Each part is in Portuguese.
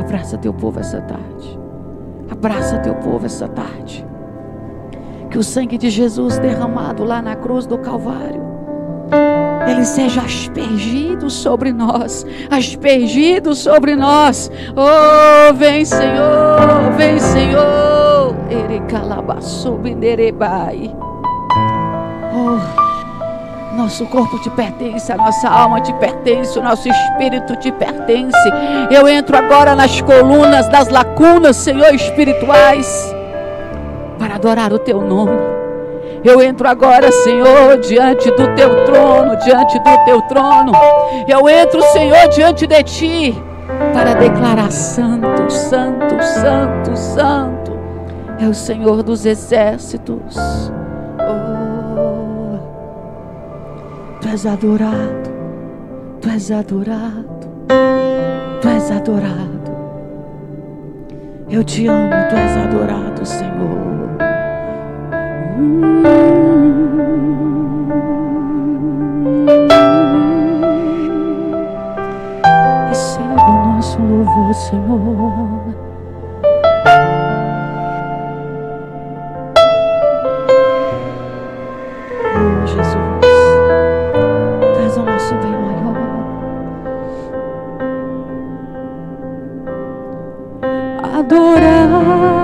Abraça teu povo essa tarde. Abraça teu povo essa tarde. Que o sangue de Jesus derramado lá na cruz do Calvário, ele seja aspergido sobre nós. Aspergido sobre nós. Oh, vem Senhor, vem Senhor. Oh, nosso corpo te pertence, a nossa alma te pertence, o nosso espírito te pertence. Eu entro agora nas colunas, das lacunas, Senhor, espirituais, para adorar o teu nome. Eu entro agora, Senhor, diante do teu trono, diante do teu trono. Eu entro, Senhor, diante de ti, para declarar: santo, santo, santo, santo é o Senhor dos exércitos. Oh, tu és adorado, tu és adorado, tu és adorado. Eu te amo, tu és adorado, Senhor. Receba o nosso louvor, Senhor. Oh, Jesus, tu és o nosso bem maior. Adorar.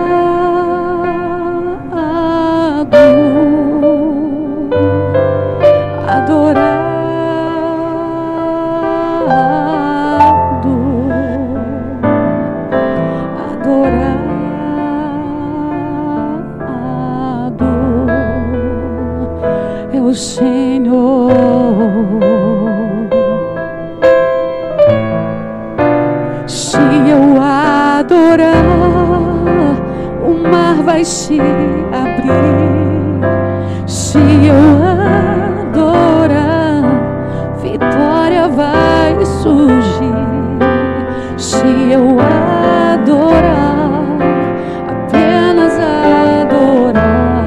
Senhor, se eu adorar, o mar vai se abrir. Se eu adorar, vitória vai surgir. Se eu adorar, apenas adorar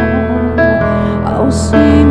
ao Senhor.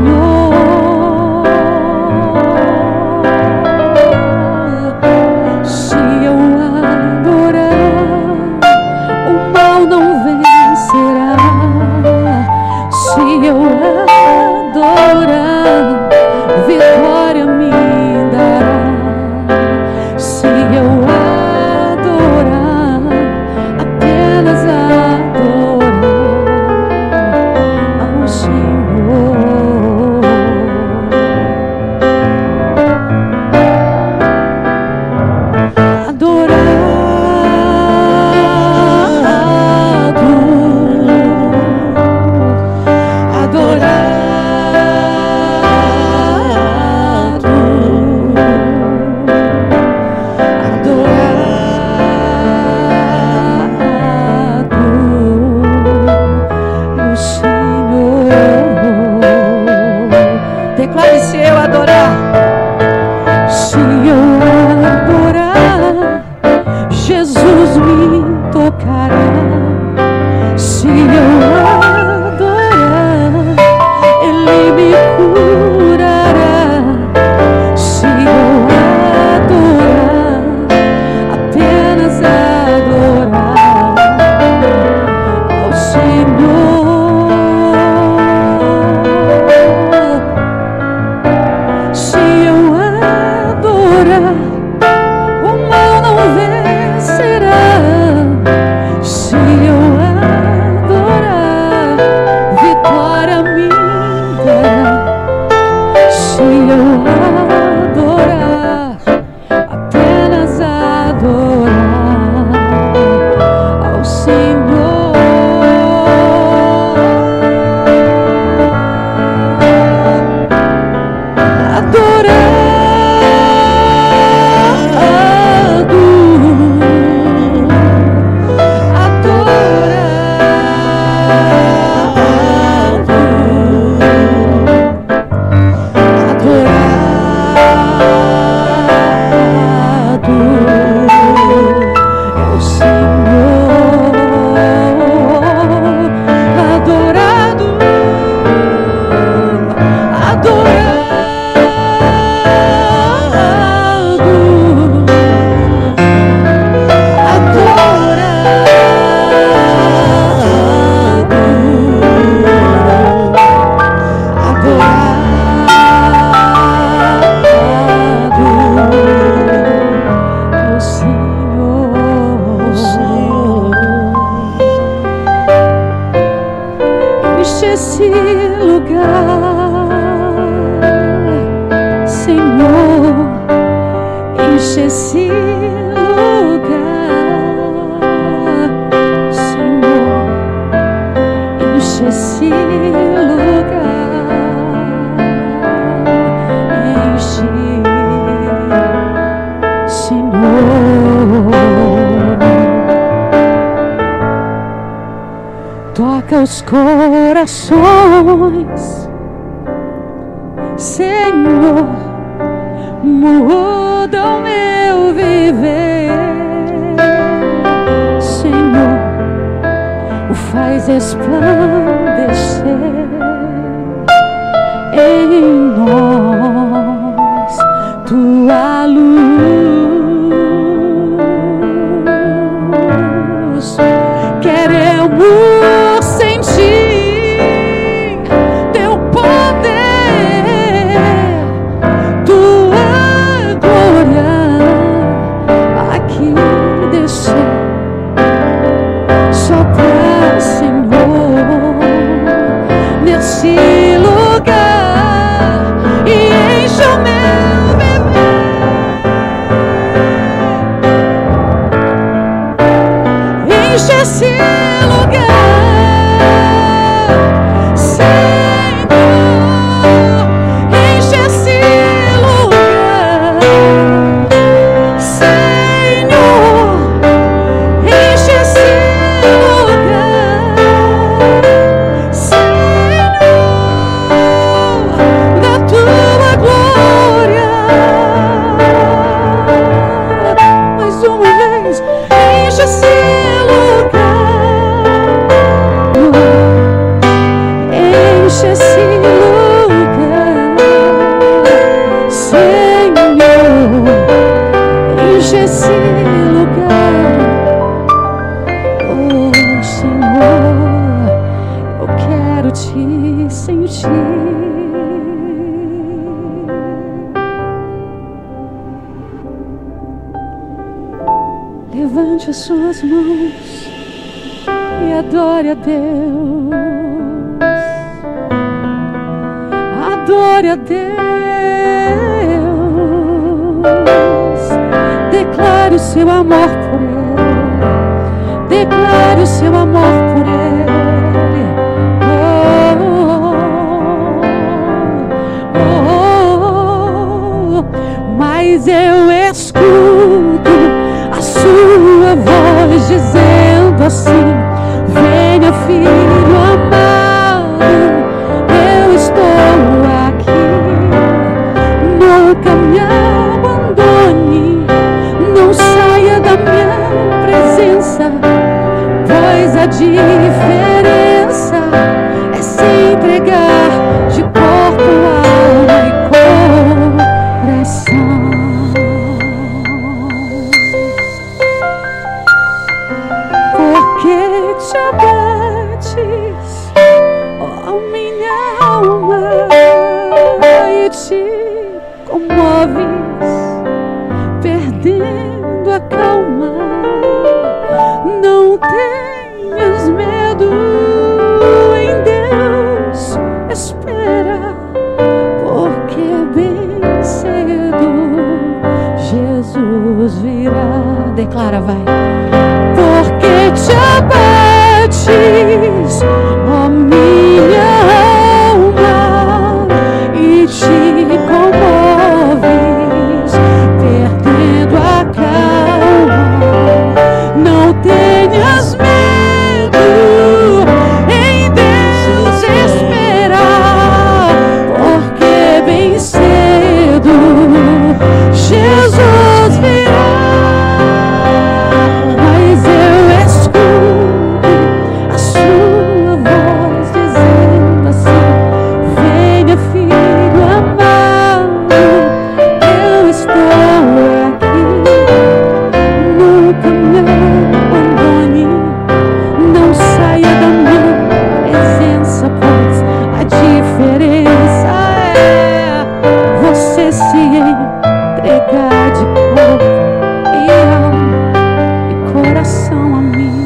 Adorar. enche esse lugar, Senhor, enche esse lugar, enche, Senhor, toca os corações, Senhor, muda o meu viver, Senhor, o faz resplandecer em nós tua luz. Queremos sentir teu poder, tua glória aqui descer. Sopra, Senhor, nesse lugar e enche o meu viver. Enche esse lugar, Senhor, enche esse lugar, Senhor, enche esse lugar, Senhor, da tua glória. Mais uma vez, enche esse enche esse lugar, Senhor, enche esse lugar. Oh, Senhor, eu quero te sentir. Levante as suas mãos e adore a Deus. Adore a Deus. Declare o seu amor por Ele. Declare o seu amor por Ele. Oh, oh, oh, oh. Mas eu escuto a sua voz dizendo assim: venha, filho amado, eu estou aqui. Nunca me abandone, não saia da minha presença, pois a diferença é se entregar de corpo, alma e coração. Porque te abates, ó minha alma, e te comoves, perdendo a calma. Não tenhas medo, em Deus espera, porque bem cedo Jesus virá. Declara, vai. Porque te abates, ó minha alma, e te comoves, perdendo a calma. Não tenhas medo, em Deus esperar, porque bem cedo Jesus virá. Mas eu escuto a sua voz dizendo assim: venha, filho amado, eu estou aqui. Nunca me abandone, não saia da minha presença, pois a diferença é você se entregar de corpo e alma e coração a mim.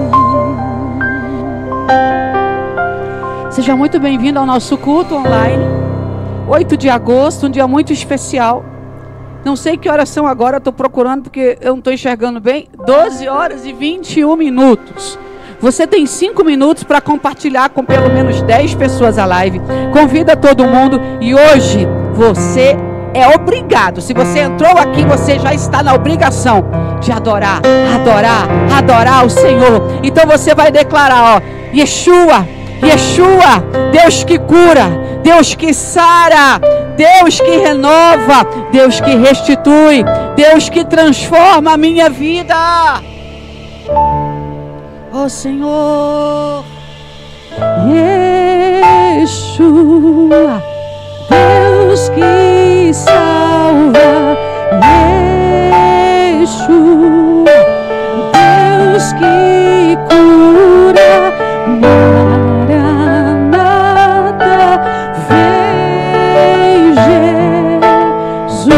Seja muito bem-vindo ao nosso culto online, 8 de agosto, um dia muito especial. Não sei que horas são agora, estou procurando porque eu não estou enxergando bem. 12 horas e 21 minutos. Você tem 5 minutos para compartilhar com pelo menos 10 pessoas a live. Convida todo mundo e hoje você é obrigado. Se você entrou aqui, você já está na obrigação de adorar o Senhor. Então você vai declarar, Yeshua, Deus que cura, Deus que sara, Deus que renova, Deus que restitui, Deus que transforma a minha vida. Ó Senhor, Yeshua, Deus que salva, Yeshua, Deus que cura, Maranata, vem Jesus.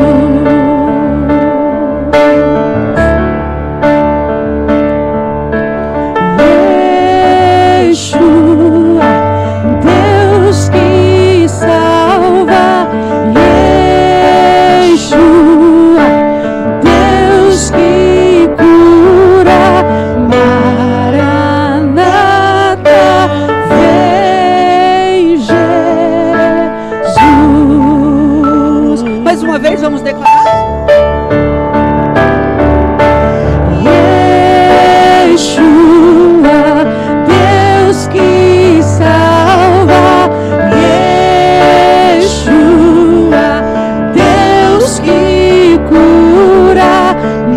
Yeshua, Deus que salva, Yeshua, Deus que cura, Maranata, vem Jesus. Mais uma vez vamos declarar. Yeshua, Deus que salva, Yeshua, Deus que cura,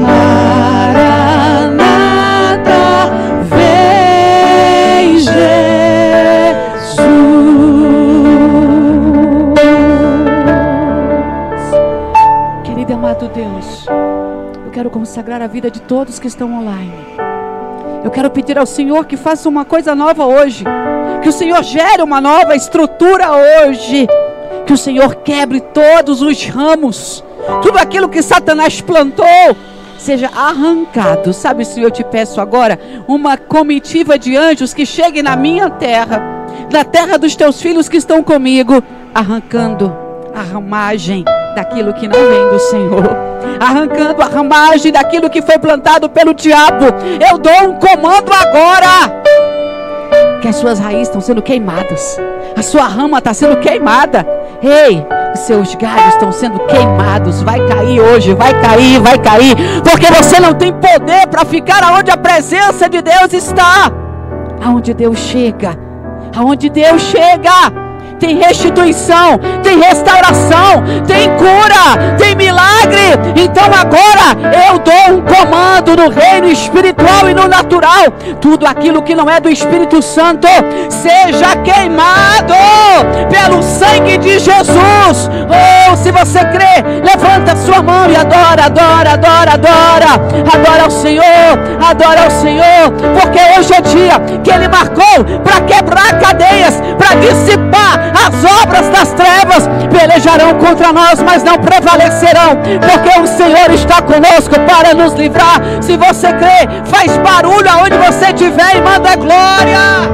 Maranata, vem Jesus. Querido e amado Deus, eu quero consagrar a vida de todos que estão online. Eu quero pedir ao Senhor que faça uma coisa nova hoje. Que o Senhor gere uma nova estrutura hoje. Que o Senhor quebre todos os ramos. Tudo aquilo que Satanás plantou seja arrancado. Sabe, Senhor, eu te peço agora uma comitiva de anjos que chegue na minha terra, na terra dos teus filhos que estão comigo, arrancando a ramagem daquilo que não vem do Senhor, arrancando a ramagem daquilo que foi plantado pelo diabo. Eu dou um comando agora, que as suas raízes estão sendo queimadas, a sua rama está sendo queimada. Ei, os seus galhos estão sendo queimados. Vai cair hoje, vai cair, porque você não tem poder para ficar aonde a presença de Deus está. Aonde Deus chega, tem restituição, tem restauração, tem cura, tem milagre. Então agora eu dou um comando no reino espiritual e no natural. Tudo aquilo que não é do Espírito Santo seja queimado pelo sangue de Jesus. Oh, se você crê, levanta a sua mão e adora ao Senhor, porque hoje é dia que Ele marcou para quebrar cadeias, para dissipar as obras das trevas. Pelejarão contra nós, mas não prevalecerão, porque o Senhor está conosco para nos livrar. Se você crê, faz barulho aonde você estiver e manda glória.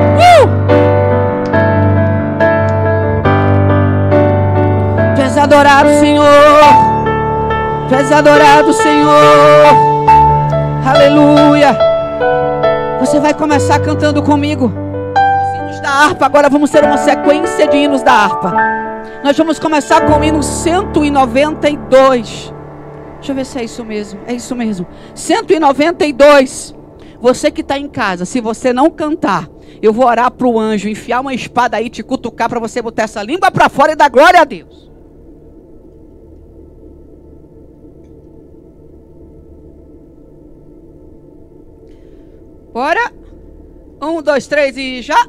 Tu és adorado, Senhor. Tu és adorado, Senhor. Aleluia. Você vai começar cantando comigo da harpa. Agora vamos ter uma sequência de hinos da harpa. Nós vamos começar com o hino 192. Deixa eu ver se é isso mesmo. É isso mesmo, 192. Você que está em casa, se você não cantar, eu vou orar para o anjo enfiar uma espada aí, te cutucar, para você botar essa língua para fora e dar glória a Deus. Bora. 1, 2, 3 e já.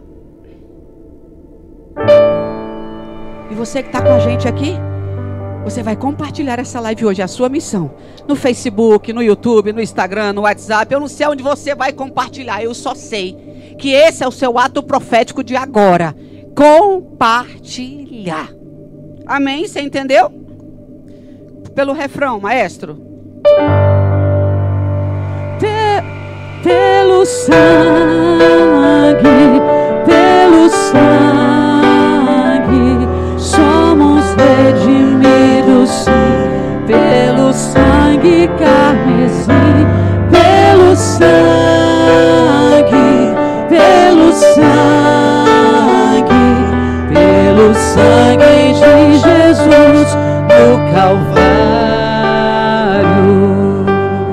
E você que está com a gente aqui, você vai compartilhar essa live hoje, é a sua missão. No Facebook, no YouTube, no Instagram, no WhatsApp. Eu não sei onde você vai compartilhar, eu só sei que esse é o seu ato profético de agora. Compartilhar. Amém? Você entendeu? Pelo refrão, maestro. Pelo sangue, somos redimidos, sim, sangue de Jesus no Calvário.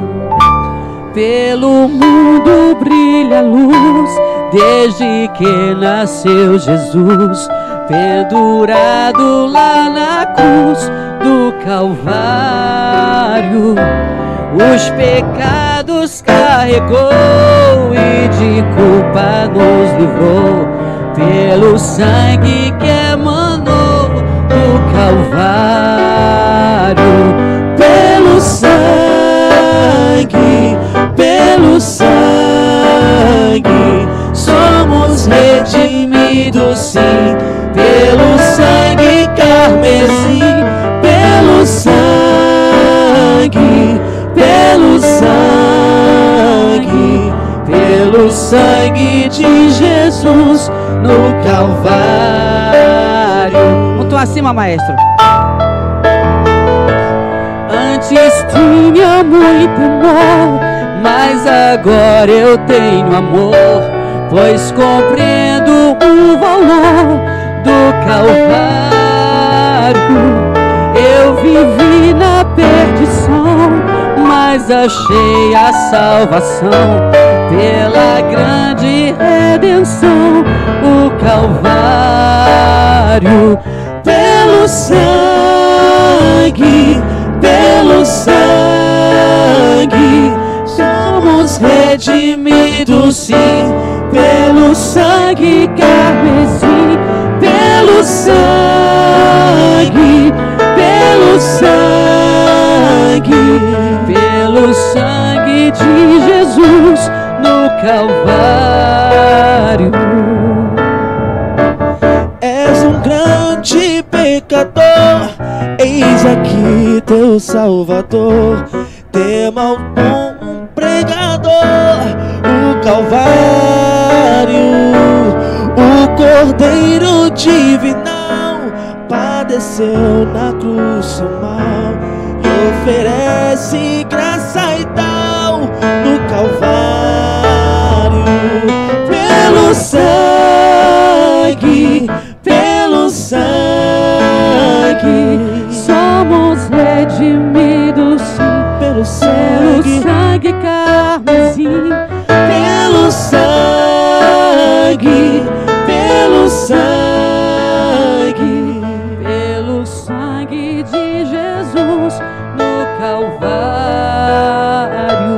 Pelo mundo brilha a luz, desde que nasceu Jesus, pendurado lá na cruz do Calvário. Os pecados carregou e de culpa nos livrou, pelo sangue que emanou do Calvário. Pelo sangue, somos redimidos sim, pelo sangue carmesim, pelo sangue de Jesus no Calvário. Ponto acima, maestro. Antes tinha muito amor, mas agora eu tenho amor, pois compreendo o valor do Calvário. Eu vivi na perdição, mas achei a salvação pela grande redenção, o Calvário. Pelo sangue, somos redimidos sim, pelo sangue carmesim, pelo sangue de Jesus no Calvário. És um grande pecador, eis aqui teu Salvador. Tema o bom pregador, o Calvário, o Cordeiro divinal, padeceu na cruz seu mal e oferece graça e tal no Calvário. Pelo sangue, somos redimidos sim, pelo sangue carmesim, pelo sangue de Jesus no Calvário.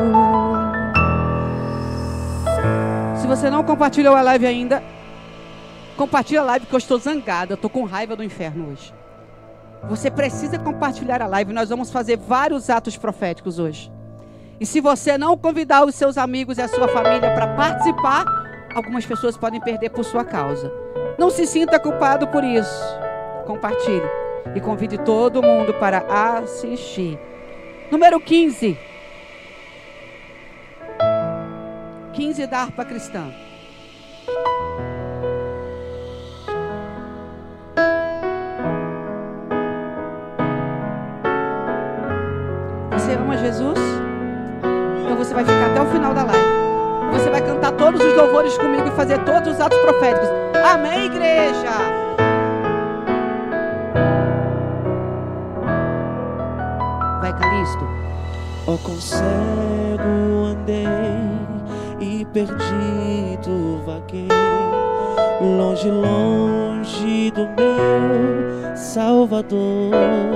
Se você não compartilhou a live ainda, compartilha a live, porque eu estou zangada, eu estou com raiva do inferno hoje. Você precisa compartilhar a live. Nós vamos fazer vários atos proféticos hoje. E se você não convidar os seus amigos e a sua família para participar, algumas pessoas podem perder por sua causa. Não se sinta culpado por isso. Compartilhe e convide todo mundo para assistir. Número 15. 15 da harpa cristã. Você ama Jesus? Então você vai ficar até o final da live. Você vai cantar todos os louvores comigo e fazer todos os atos proféticos. Amém, igreja? Vai, Calixto. Ó, com cego andei e perdido vaguei, longe, longe do meu Salvador.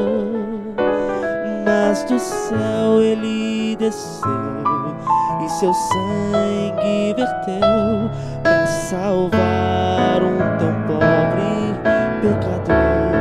Mas do céu ele desceu e seu sangue verteu para salvar um tão pobre pecador.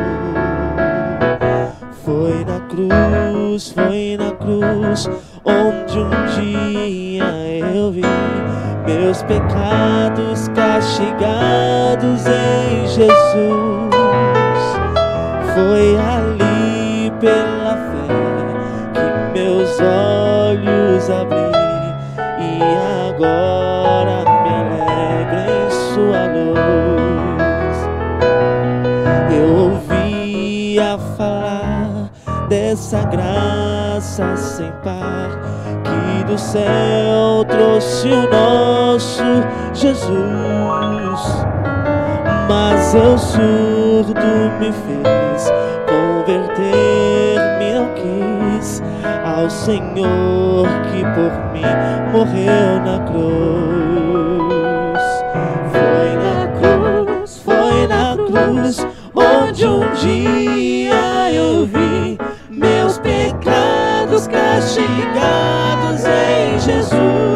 Foi na cruz onde um dia eu vi meus pecados castigados em Jesus. Foi ali pela fé que meus olhos abri e agora me alegro em sua luz. Eu ouvia falar dessa graça sem par que do céu trouxe o nosso Jesus. mas eu surdo me fez, converter-me eu quis ao Senhor que por mim morreu na cruz. Foi na cruz onde um dia eu vi meus pecados castigados em Jesus.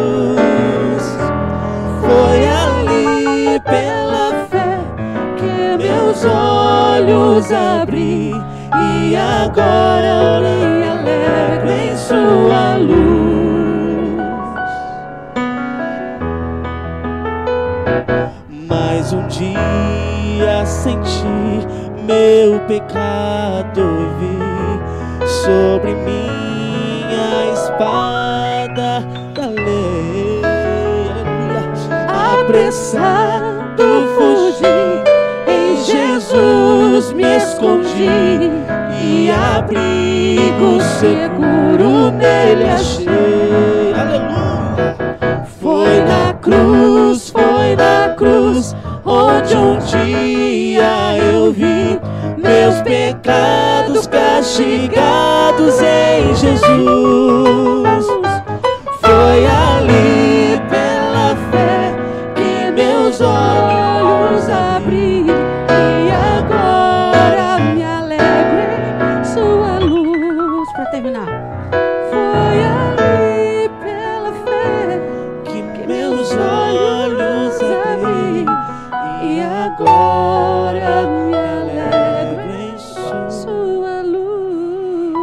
Foi ali pela fé que meus olhos abri, e agora eu me alegro em sua luz. Mas um dia senti meu pecado e vi sobre minha espada da lei. Apressado fugi, em Jesus me escondi, e abrigo seguro nele achei. Aleluia! Foi na cruz, onde um dia eu vi meus pecados castigados em Jesus. Foi ali pela fé que meus olhos abri, e agora me alegro em sua luz. Para terminar, foi ali pela fé que meus olhos abri, e agora me alegro em sua luz.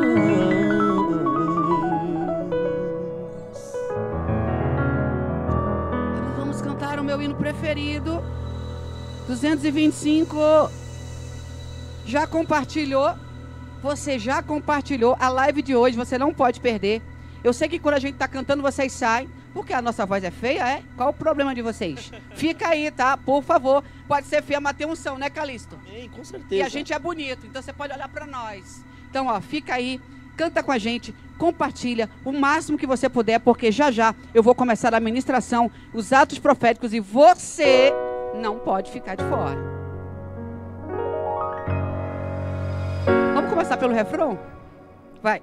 Nós vamos cantar o meu hino preferido, 225. Já compartilhou? Você já compartilhou a live de hoje? Você não pode perder. Eu sei que quando a gente está cantando, vocês saem. Porque a nossa voz é feia, é? Qual o problema de vocês? Fica aí, tá? Por favor. Pode ser feia, mas tem unção, né, Calixto? Com certeza. E a gente é bonito, então você pode olhar para nós. Então, ó, fica aí, canta com a gente, compartilha o máximo que você puder, porque já já eu vou começar a ministração, os atos proféticos, e você não pode ficar de fora. Vamos começar pelo refrão? Vai.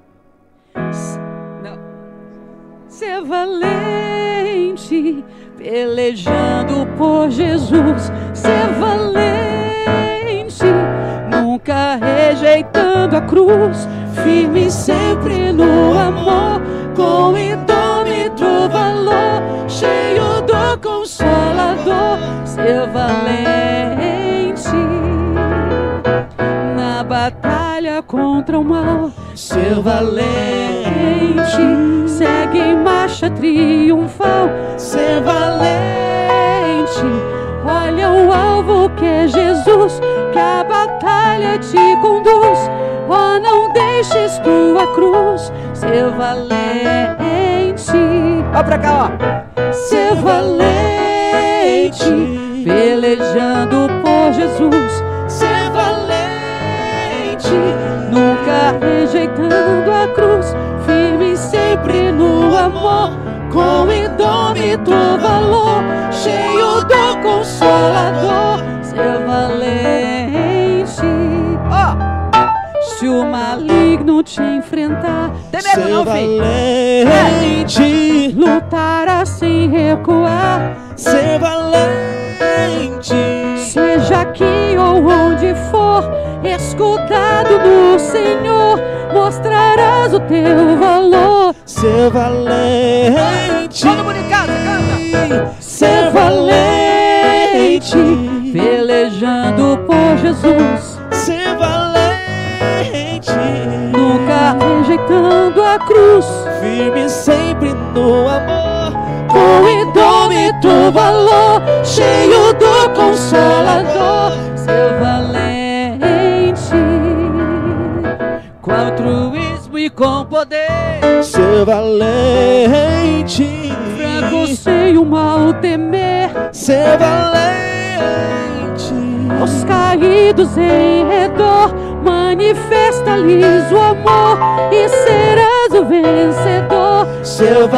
Ser valente, pelejando por Jesus. Ser valente, nunca rejeitando a cruz. Firme sempre no amor, com indômito valor, cheio do Consolador. Ser valente na batalha contra o mal. Ser valente, segue em marcha triunfal. Ser valente, olha o alvo que é Jesus, que a batalha te conduz. Oh, não deixes tua cruz. Ser valente, ó pra cá, ó. Ser valente, pelejando por Jesus. Ser valente, nunca rejeitando a cruz. Firme sempre no amor, com indômito valor, cheio do Consolador. Ser valente, ó. Se o maligno te enfrentar, tem medo não, filho? Valente, lutará sem recuar. Ser valente, seja aqui ou onde for, escudado no Senhor, mostrarás o teu valor. Ser valente, todo mundo em casa, canta. Ser valente, pelejando por Jesus. Ser valente, nunca rejeitando a cruz. Firme sempre no amor, com indômito valor, cheio do Consolador. Ser valente, com altruísmo e com poder. Ser valente, franco sem o mal temer. Ser valente, os caídos em redor, manifesta-lhes o amor, e serás o vencedor. Ser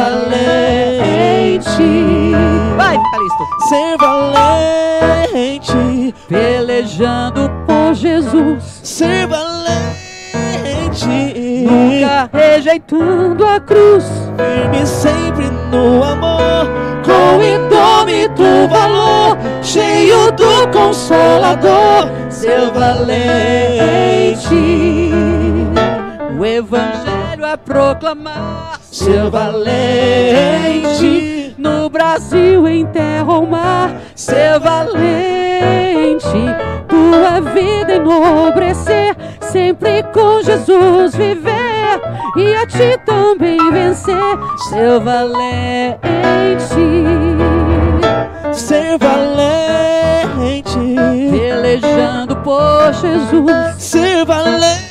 valente, vai, Calixto. Ser valente, pelejando por Jesus, ser valente, nunca rejeitando a cruz, firme sempre no amor, com indômito valor, cheio do Consolador, ser valente, o Evangelho a proclamar, ser valente, no Brasil, em terra ou mar, ser valente, tua vida enobrecer, sempre com Jesus viver, e a ti também vencer, ser valente, ser valente, pelejando por Jesus, ser valente,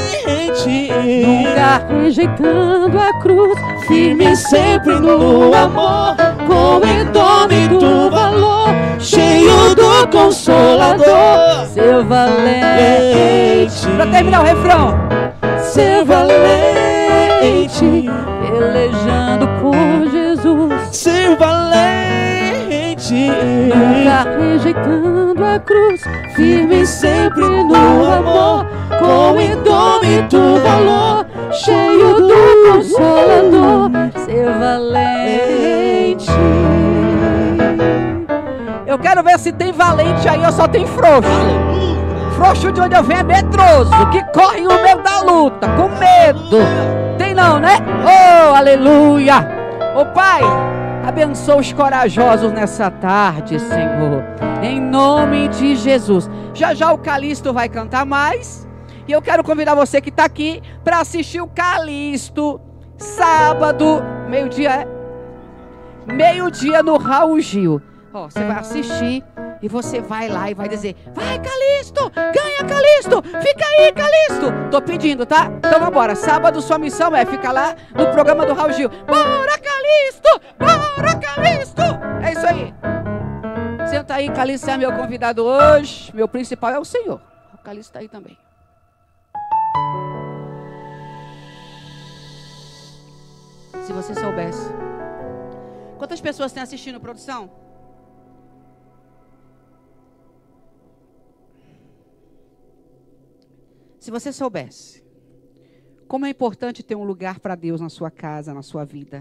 nunca rejeitando a cruz, firme sempre no amor, com indômito valor, cheio do Consolador, ser valente. Pra terminar o refrão, ser valente, pelejando por Jesus, ser valente, nunca rejeitando a cruz, firme sempre no amor, com indômito valor, cheio do Consolador, ser valente. Eu quero ver se tem valente aí ou só tem frouxo. Frouxo de onde eu venho é medroso, que corre o medo da luta, com medo. Tem não, né? Oh, aleluia. Ô Pai, abençoa os corajosos nessa tarde, Senhor, em nome de Jesus. Já já o Calixto vai cantar mais, e eu quero convidar você que está aqui para assistir o Calixto, sábado, meio-dia no Raul Gil. Ó, você vai assistir e você vai lá e vai dizer: vai, Calixto, ganha, Calixto, fica aí, Calixto. Tô pedindo, tá? Então vambora. Sábado sua missão é ficar lá no programa do Raul Gil. Bora, Calixto, bora, Calixto. É isso aí. Senta aí, Calixto é meu convidado hoje. Meu principal é o Senhor. O Calixto está aí também. Se você soubesse. Quantas pessoas tem assistindo, produção? Se você soubesse como é importante ter um lugar para Deus na sua casa, na sua vida.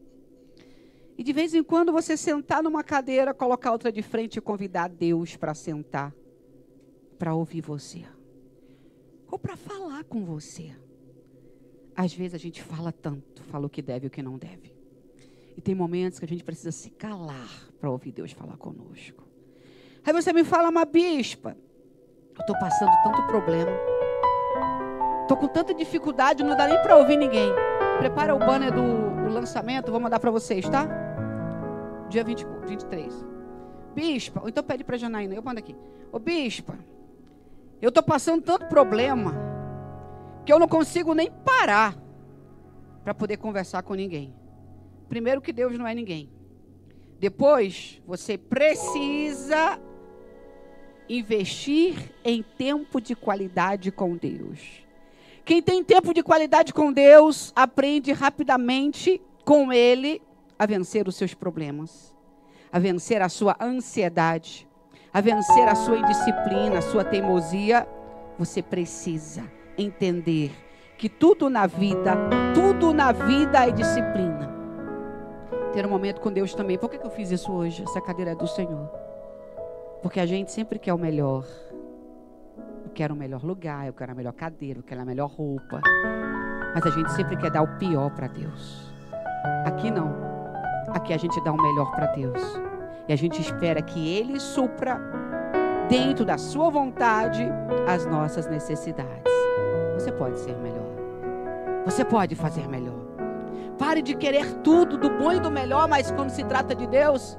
E de vez em quando você sentar numa cadeira, colocar outra de frente e convidar Deus para sentar, para ouvir você. Ou para falar com você. Às vezes a gente fala tanto, fala o que deve e o que não deve. E tem momentos que a gente precisa se calar para ouvir Deus falar conosco. Aí você me fala: mas bispa, eu estou passando tanto problema. Estou com tanta dificuldade, não dá nem para ouvir ninguém. Prepara o banner do lançamento, vou mandar para vocês, tá? Dia 23. Bispa, ou então pede para a Janaína, eu mando aqui. Ô bispa, eu estou passando tanto problema que eu não consigo nem parar para poder conversar com ninguém. Primeiro que Deus não é ninguém. Depois, você precisa investir em tempo de qualidade com Deus. Quem tem tempo de qualidade com Deus, aprende rapidamente com Ele a vencer os seus problemas, a vencer a sua ansiedade, a vencer a sua indisciplina, a sua teimosia. Você precisa entender que tudo na vida é disciplina. Ter um momento com Deus também. Por que eu fiz isso hoje? Essa cadeira é do Senhor. Porque a gente sempre quer o melhor. Eu quero o melhor lugar, eu quero a melhor cadeira, eu quero a melhor roupa. Mas a gente sempre quer dar o pior para Deus. Aqui não. Aqui a gente dá o melhor para Deus. E a gente espera que Ele supra, dentro da sua vontade, as nossas necessidades. Você pode ser melhor. Você pode fazer melhor. Pare de querer tudo, do bom e do melhor, mas quando se trata de Deus,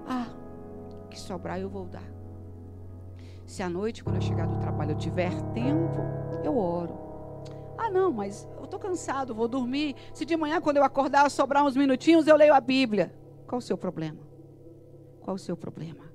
o que sobrar eu vou dar. Se à noite, quando eu chegar do trabalho, eu tiver tempo, eu oro. Não, mas eu estou cansado, vou dormir. Se de manhã, quando eu acordar, sobrar uns minutinhos, eu leio a Bíblia. Qual o seu problema? Qual o seu problema?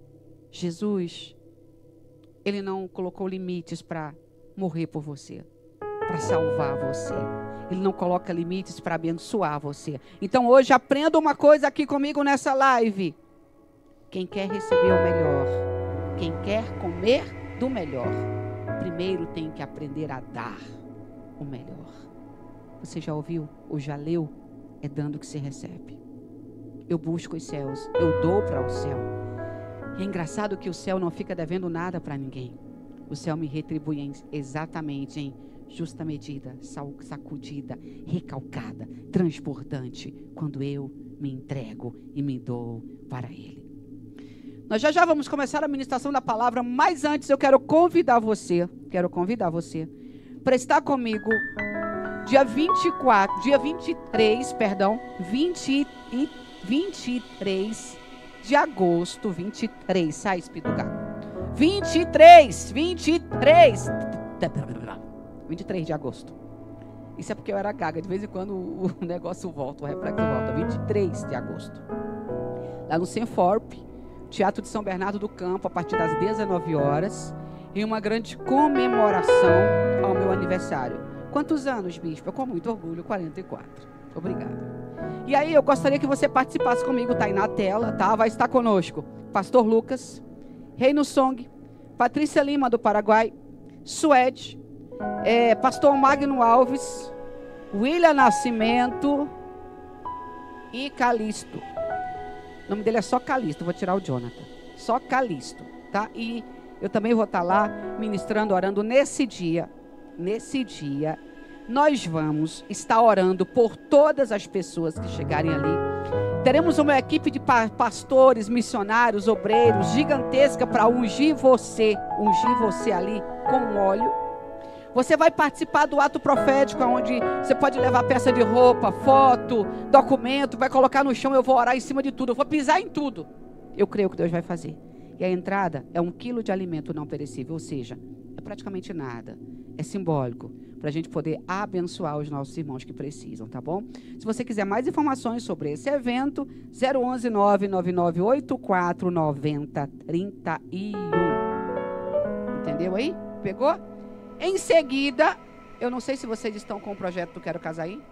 Jesus, Ele não colocou limites para morrer por você, para salvar você. Ele não coloca limites para abençoar você. Então hoje aprenda uma coisa aqui comigo nessa live. Quem quer receber o melhor, quem quer comer do melhor, primeiro tem que aprender a dar o melhor. Você já ouviu ou já leu? É dando que se recebe. Eu busco os céus, eu dou para o céu. E é engraçado que o céu não fica devendo nada para ninguém. O céu me retribui exatamente em justa medida, sacudida, recalcada, transbordante, quando eu me entrego e me dou para Ele. Nós já vamos começar a ministração da palavra, mas antes eu quero convidar você para estar comigo dia 23 de agosto, 23, sai Espírito Gato, 23 de agosto. Isso é porque eu era gaga, de vez em quando o negócio volta, o reflexo volta. 23 de agosto, lá no Senforp, Teatro de São Bernardo do Campo, a partir das 19 horas, em uma grande comemoração ao meu aniversário. Quantos anos, bispo? Com muito orgulho, 44. Obrigada. E aí eu gostaria que você participasse comigo, tá aí na tela, tá? Vai estar conosco Pastor Lucas, Reino Song, Patrícia Lima do Paraguai, Suede, Pastor Magno Alves, William Nascimento e Calisto. O nome dele é só Calisto, vou tirar o Jonathan. Só Calisto, tá? E eu também vou estar lá ministrando, orando nesse dia. Nesse dia, nós vamos estar orando por todas as pessoas que chegarem ali. Teremos uma equipe de pastores, missionários, obreiros, gigantesca para ungir você ali com óleo. Você vai participar do ato profético, onde você pode levar peça de roupa, foto, documento, vai colocar no chão, eu vou orar em cima de tudo, eu vou pisar em tudo. Eu creio que Deus vai fazer. E a entrada é 1 quilo de alimento não perecível, ou seja, é praticamente nada. É simbólico, para a gente poder abençoar os nossos irmãos que precisam, tá bom? Se você quiser mais informações sobre esse evento, 011 99984 9031. Entendeu aí? Pegou? Em seguida, eu não sei se vocês estão com o projeto do Quero Casar aí.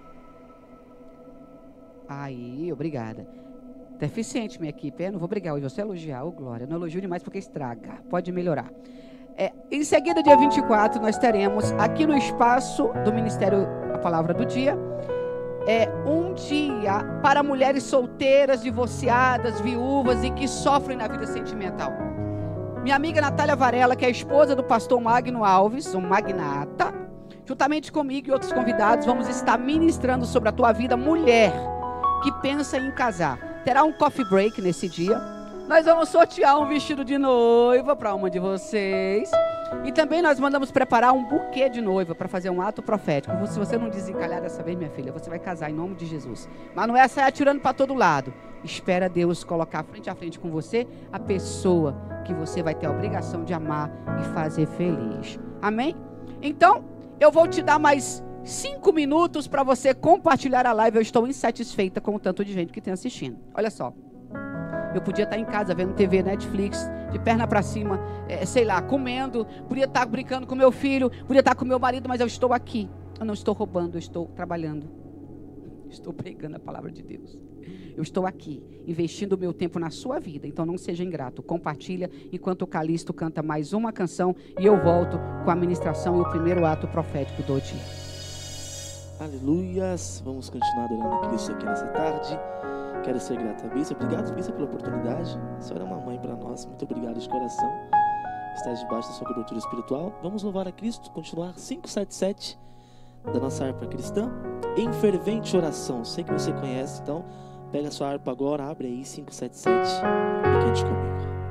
Aí, obrigada. Tá eficiente minha equipe, não vou brigar hoje, você elogiar, glória. Não elogio demais porque estraga, pode melhorar. Em seguida, dia 24, nós teremos aqui no espaço do Ministério A Palavra do Dia, um dia para mulheres solteiras, divorciadas, viúvas e que sofrem na vida sentimental. Minha amiga Natália Varela, que é a esposa do pastor Magno Alves, um magnata, juntamente comigo e outros convidados, vamos estar ministrando sobre a tua vida, mulher que pensa em casar. Terá um coffee break nesse dia. Nós vamos sortear um vestido de noiva para uma de vocês. E também nós mandamos preparar um buquê de noiva para fazer um ato profético. Se você não desencalhar dessa vez, minha filha, você vai casar em nome de Jesus. Mas não é sair atirando para todo lado. Espera Deus colocar frente a frente com você a pessoa que você vai ter a obrigação de amar e fazer feliz. Amém? Então, eu vou te dar mais 5 minutos para você compartilhar a live. Eu estou insatisfeita com o tanto de gente que tem assistindo. Olha só. Eu podia estar em casa vendo TV, Netflix, de perna para cima, sei lá, comendo. Podia estar brincando com meu filho, podia estar com meu marido, mas eu estou aqui. Eu não estou roubando, eu estou trabalhando. Estou pregando a palavra de Deus. Eu estou aqui, investindo o meu tempo na sua vida. Então não seja ingrato. Compartilha enquanto o Calisto canta mais uma canção e eu volto com a ministração e o primeiro ato profético do dia. Aleluias. Vamos continuar adorando a Cristo aqui nessa tarde. Quero ser grato a Bíblia. Obrigado, Bíblia, pela oportunidade. A senhora é uma mãe para nós. Muito obrigado de coração. Estás debaixo da sua cobertura espiritual. Vamos louvar a Cristo. Continuar 577 da nossa harpa cristã. Em fervente oração. Sei que você conhece, então pega a sua harpa agora, abre aí 577 e cante comigo.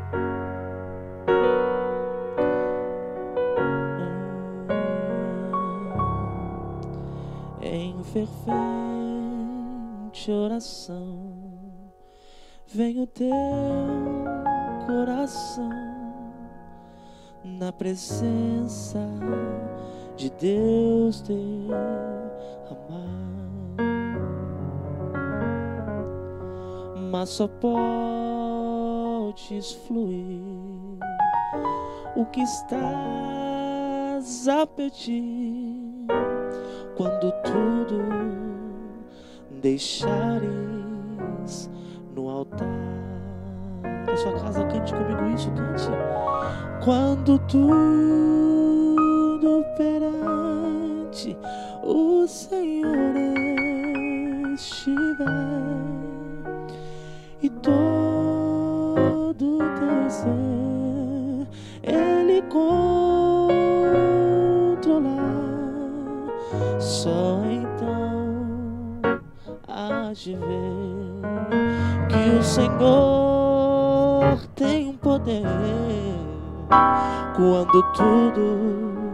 Em fervente oração vem o teu coração na presença de Deus derramar, mas só podes fluir o que estás a pedir quando tudo deixares no altar na sua casa, cante comigo isso, cante. Quando tudo perante o Senhor estiver e todo teu ser Ele controlar, só então hás de ver que o Senhor tem um poder. Quando tudo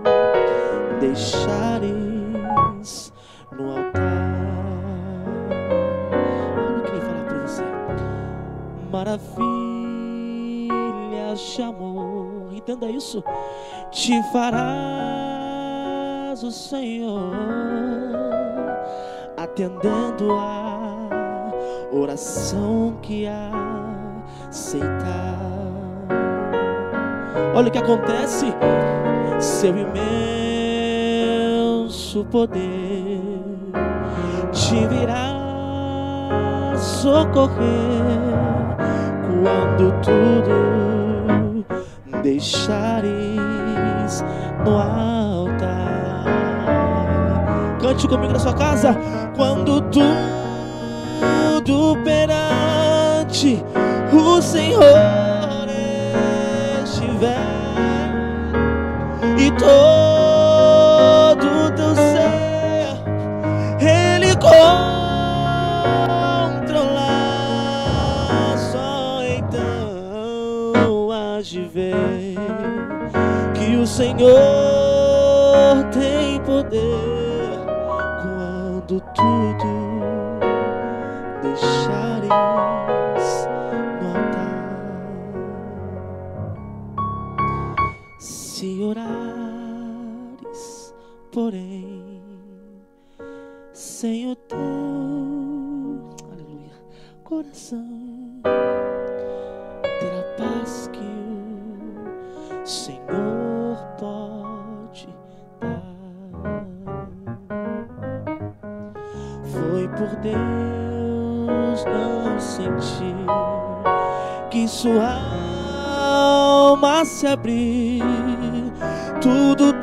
deixares no altar, olha o que ele fala para você: maravilhas de amor, entenda isso, te farás o Senhor, atendendo a oração que aceitar. Olha o que acontece: seu imenso poder te virá socorrer quando tudo deixares no altar. Cante comigo na sua casa. Quando tudo perante o Senhor estiver e todo teu ser Ele controlar, só então hás de ver que o Senhor tem poder. Quando tudo deixares no altar, se orares, porém, sem o teu, aleluia, coração, terá paz que o Senhor pode dar. Foi por Deus não sentir que sua alma se abrir, tudo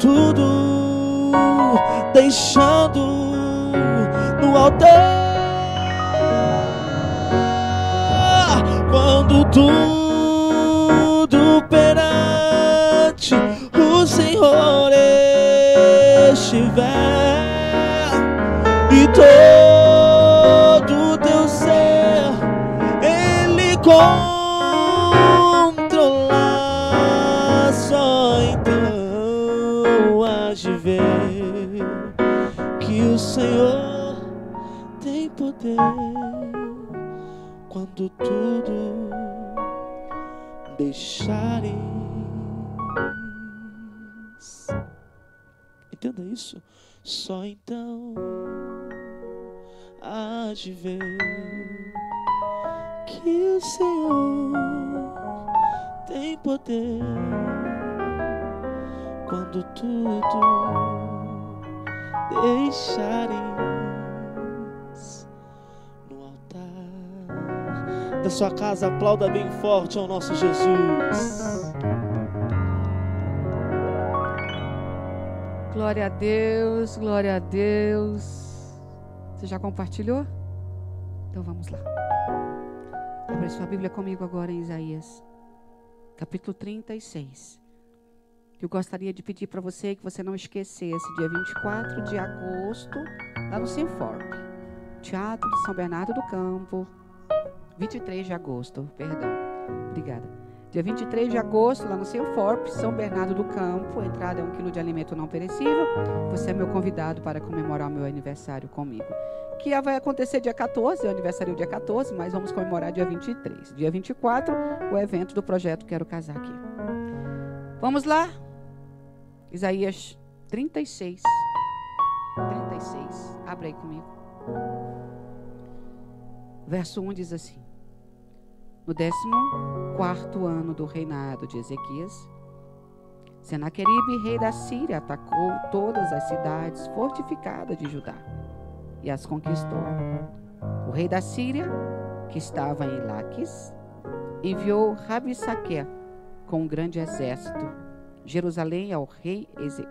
deixando no altar. Quando tudo perante o Senhor estiver e todo teu ser Ele controlar, só então hás de ver que o Senhor tem poder. Quando tudo deixares, entenda isso, só então hás de ver que o Senhor tem poder. Quando tudo deixares no altar da sua casa, aplauda bem forte ao nosso Jesus. Glória a Deus, glória a Deus. Você já compartilhou? Então vamos lá. Abra sua Bíblia comigo agora em Isaías, capítulo 36. Eu gostaria de pedir para você que você não esquecesse, dia 24 de agosto, lá no Sinforp, Teatro de São Bernardo do Campo. 23 de agosto, perdão. Obrigada. Dia 23 de agosto, lá no Sinforp, São Bernardo do Campo. A entrada é 1 quilo de alimento não perecível. Você é meu convidado para comemorar o meu aniversário comigo. Que vai acontecer dia 14, eu aniversário dia 14, mas vamos comemorar dia 23. Dia 24, o evento do projeto Quero Casar aqui. Vamos lá? Isaías 36. 36. Abre aí comigo. Verso 1 diz assim: no 14º ano do reinado de Ezequias, Senaqueribe, rei da Síria, atacou todas as cidades fortificadas de Judá e as conquistou. O rei da Síria, que estava em Laquis, enviou Rabissaque com um grande exército. Jerusalém ao rei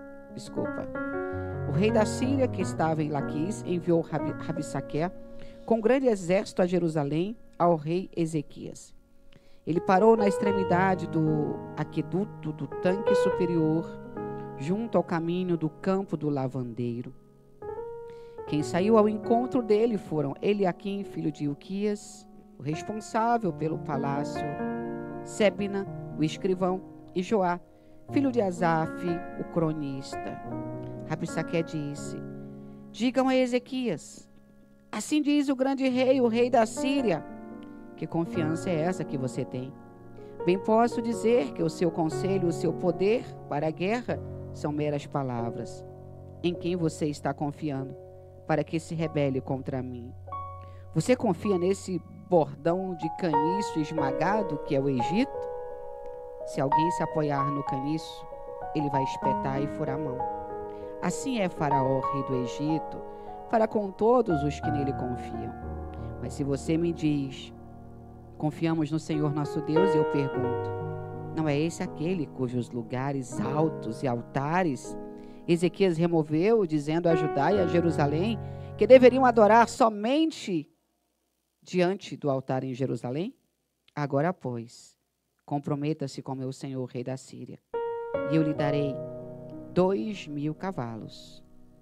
o rei da Síria, que estava em Laquis, enviou Rabissaque com um grande exército a Jerusalém ao rei Ezequias. Ele parou na extremidade do aqueduto do tanque superior, junto ao caminho do campo do lavandeiro. Quem saiu ao encontro dele foram Eliaquim, filho de Ilquias, o responsável pelo palácio, Sebna, o escrivão, e Joá, filho de Asaf, o cronista. Rabissaque disse: digam a Ezequias, assim diz o grande rei, o rei da Síria. Que confiança é essa que você tem? Bem posso dizer que o seu conselho, o seu poder para a guerra são meras palavras. Em quem você está confiando para que se rebele contra mim? Você confia nesse bordão de caniço esmagado que é o Egito? Se alguém se apoiar no caniço, ele vai espetar e furar a mão. Assim é Faraó, rei do Egito, para com todos os que nele confiam. Mas se você me diz: confiamos no Senhor nosso Deus, eu pergunto: não é esse aquele cujos lugares altos e altares Ezequias removeu, dizendo a Judá e a Jerusalém que deveriam adorar somente diante do altar em Jerusalém? Agora, pois, comprometa-se com meu senhor, rei da Síria, e eu lhe darei 2.000 cavalos.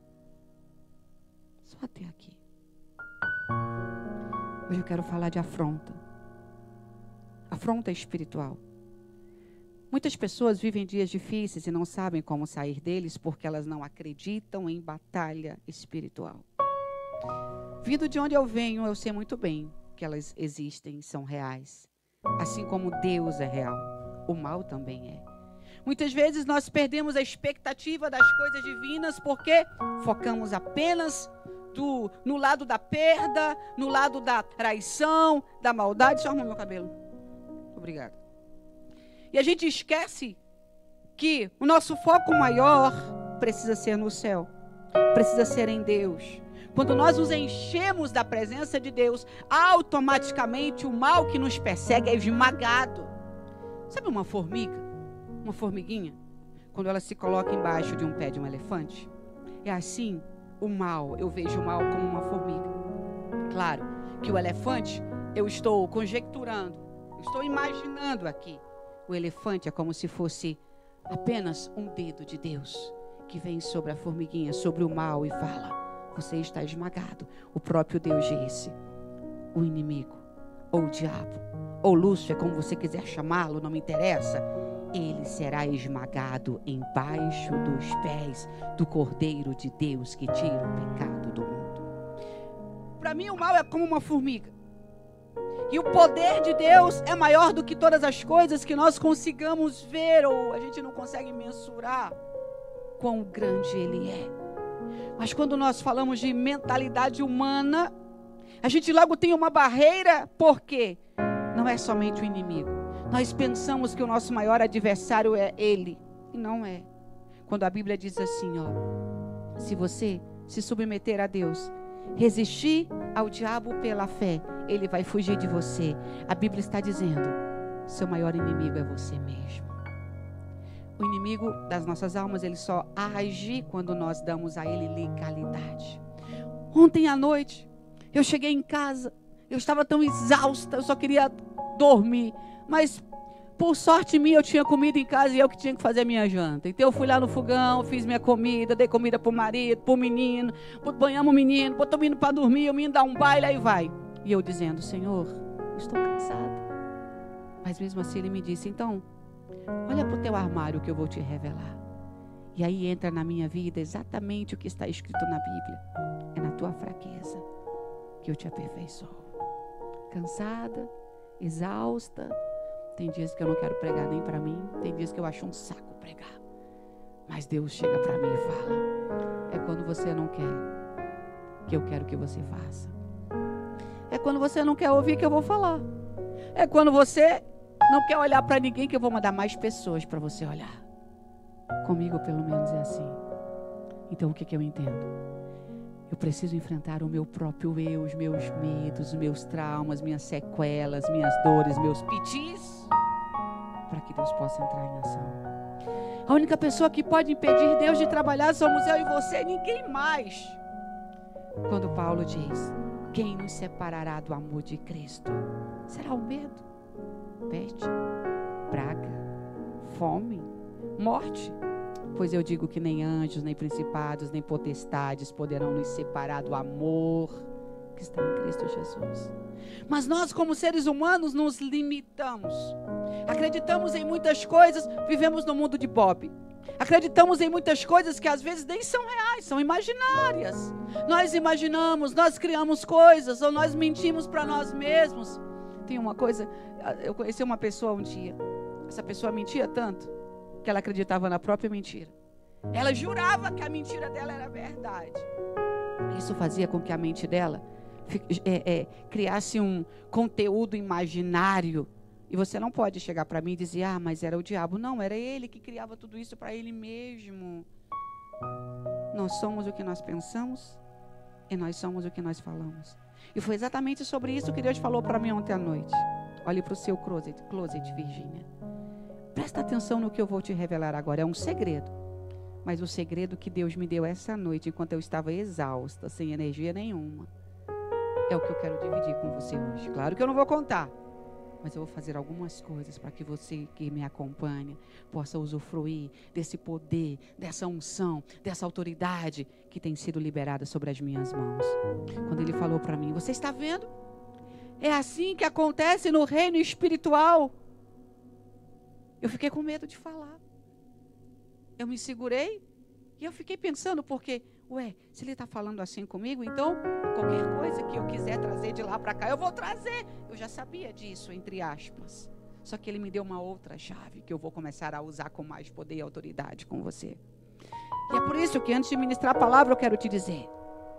Só até aqui. Hoje eu quero falar de afronta. Afronta espiritual. Muitas pessoas vivem dias difíceis e não sabem como sair deles porque elas não acreditam em batalha espiritual. Vindo de onde eu venho, eu sei muito bem que elas existem, são reais. Assim como Deus é real, o mal também é. Muitas vezes nós perdemos a expectativa das coisas divinas porque focamos apenas no lado da perda, no lado da traição, da maldade. Deixa eu arrumar meu cabelo. Obrigada. E a gente esquece que o nosso foco maior precisa ser no céu, precisa ser em Deus. Quando nós nos enchemos da presença de Deus, automaticamente o mal que nos persegue é esmagado. Sabe uma formiga? Uma formiguinha? Quando ela se coloca embaixo de um pé de um elefante? É assim o mal, eu vejo o mal como uma formiga. Claro que o elefante, eu estou conjecturando, eu estou imaginando aqui. O elefante é como se fosse apenas um dedo de Deus que vem sobre a formiguinha, sobre o mal e fala: você está esmagado. O próprio Deus disse: o inimigo, ou o diabo, ou Lúcifer, como você quiser chamá-lo, não me interessa, ele será esmagado embaixo dos pés do Cordeiro de Deus que tira o pecado do mundo. Para mim o mal é como uma formiga. E o poder de Deus é maior do que todas as coisas que nós consigamos ver ou a gente não consegue mensurar quão grande Ele é. Mas quando nós falamos de mentalidade humana, a gente logo tem uma barreira, porque não é somente o inimigo. Nós pensamos que o nosso maior adversário é Ele, e não é. Quando a Bíblia diz assim, ó: se você se submeter a Deus, resistir ao diabo pela fé, ele vai fugir de você. A Bíblia está dizendo: seu maior inimigo é você mesmo. O inimigo das nossas almas, ele só age quando nós damos a ele legalidade. Ontem à noite, eu cheguei em casa, eu estava tão exausta, eu só queria dormir, mas por sorte minha, eu tinha comida em casa e eu que tinha que fazer a minha janta. Então eu fui lá no fogão, fiz minha comida, dei comida pro marido, pro menino, banhamos o menino, botou o menino para dormir, o menino dá um baile, aí vai. E eu dizendo: Senhor, estou cansada. Mas mesmo assim ele me disse: então, olha pro teu armário que eu vou te revelar. E aí entra na minha vida exatamente o que está escrito na Bíblia: é na tua fraqueza que eu te aperfeiçoo. Cansada, exausta. Tem dias que eu não quero pregar nem para mim. Tem dias que eu acho um saco pregar. Mas Deus chega para mim e fala: é quando você não quer que eu quero que você faça. É quando você não quer ouvir que eu vou falar. É quando você não quer olhar para ninguém que eu vou mandar mais pessoas para você olhar. Comigo pelo menos é assim. Então o que eu entendo? Eu preciso enfrentar o meu próprio eu, os meus medos, os meus traumas, minhas sequelas, minhas dores, meus pitis, para que Deus possa entrar em ação. A única pessoa que pode impedir Deus de trabalhar somos eu e você, ninguém mais. Quando Paulo diz: quem nos separará do amor de Cristo? Será o medo, peste, praga, fome, morte? Pois eu digo que nem anjos, nem principados, nem potestades poderão nos separar do amor que está em Cristo Jesus. Mas nós, como seres humanos, nos limitamos. Acreditamos em muitas coisas, vivemos no mundo de Bob. Acreditamos em muitas coisas que às vezes nem são reais, são imaginárias. Nós imaginamos, nós criamos coisas, ou nós mentimos para nós mesmos. Tem uma coisa, eu conheci uma pessoa um dia. Essa pessoa mentia tanto que ela acreditava na própria mentira. Ela jurava que a mentira dela era verdade. Isso fazia com que a mente dela criasse um conteúdo imaginário. E você não pode chegar para mim e dizer: ah, mas era o diabo. Não, era ele que criava tudo isso para ele mesmo. Nós somos o que nós pensamos e nós somos o que nós falamos. E foi exatamente sobre isso que Deus falou para mim ontem à noite. Olhe para o seu closet, Virgínia. Presta atenção no que eu vou te revelar agora. É um segredo. Mas o segredo que Deus me deu essa noite, enquanto eu estava exausta, sem energia nenhuma, é o que eu quero dividir com você hoje. Claro que eu não vou contar, mas eu vou fazer algumas coisas para que você que me acompanha possa usufruir desse poder, dessa unção, dessa autoridade que tem sido liberada sobre as minhas mãos. Quando ele falou para mim: você está vendo? É assim que acontece no reino espiritual. Eu fiquei com medo de falar. Eu me segurei e eu fiquei pensando, porque, se ele está falando assim comigo, então qualquer coisa que eu quiser trazer de lá para cá, eu vou trazer. Eu já sabia disso, entre aspas. Só que ele me deu uma outra chave que eu vou começar a usar com mais poder e autoridade com você. E é por isso que antes de ministrar a palavra eu quero te dizer: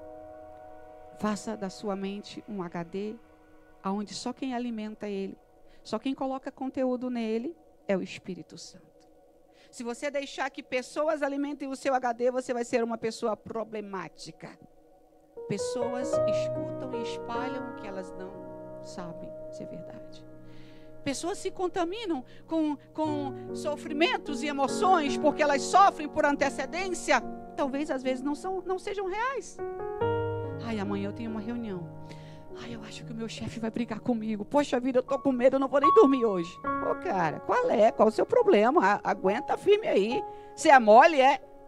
faça da sua mente um HD, onde só quem alimenta ele, só quem coloca conteúdo nele é o Espírito Santo. Se você deixar que pessoas alimentem o seu HD, você vai ser uma pessoa problemática. Pessoas escutam e espalham o que elas não sabem se é verdade. Pessoas se contaminam com sofrimentos e emoções porque elas sofrem por antecedência. Talvez às vezes não sejam reais. Amanhã eu tenho uma reunião. Eu acho que o meu chefe vai brigar comigo. Poxa vida, eu tô com medo, eu não vou nem dormir hoje. Cara, qual o seu problema? Aguenta firme aí. Se é mole,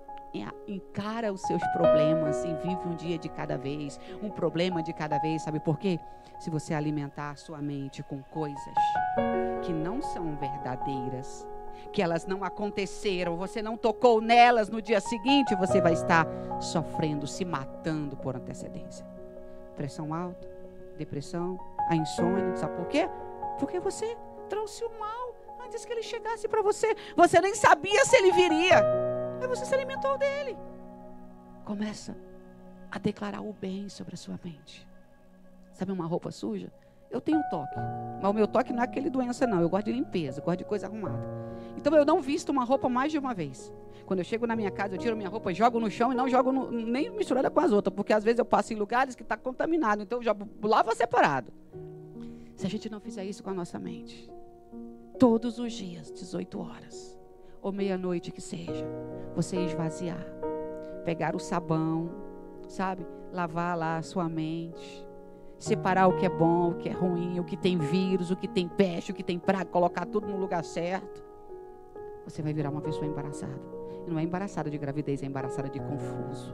encara os seus problemas e vive um dia de cada vez, um problema de cada vez. Sabe por quê? Se você alimentar a sua mente com coisas que não são verdadeiras, que elas não aconteceram, você não tocou nelas no dia seguinte, você vai estar sofrendo, se matando por antecedência. Pressão alta, depressão, a insônia, sabe por quê? Porque você trouxe o mal antes que ele chegasse para você. Você nem sabia se ele viria, mas você se alimentou dele. Começa a declarar o bem sobre a sua mente. Sabe uma roupa suja? Eu tenho toque, mas o meu toque não é aquele doença não. Eu gosto de limpeza, eu gosto de coisa arrumada. Então eu não visto uma roupa mais de uma vez. Quando eu chego na minha casa, eu tiro minha roupa, jogo no chão e não jogo nem misturada com as outras, porque às vezes eu passo em lugares que está contaminado, então eu já lavo separado. Se a gente não fizer isso com a nossa mente, todos os dias, 18 horas, ou meia-noite que seja, você esvaziar, pegar o sabão, sabe? Lavar lá a sua mente, separar o que é bom, o que é ruim, o que tem vírus, o que tem peste, o que tem praga, colocar tudo no lugar certo. Você vai virar uma pessoa embaraçada. E não é embaraçada de gravidez, é embaraçada de confuso.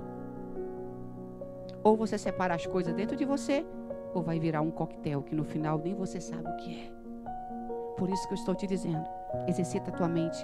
Ou você separa as coisas dentro de você, ou vai virar um coquetel que no final nem você sabe o que é. Por isso que eu estou te dizendo, exercita a tua mente,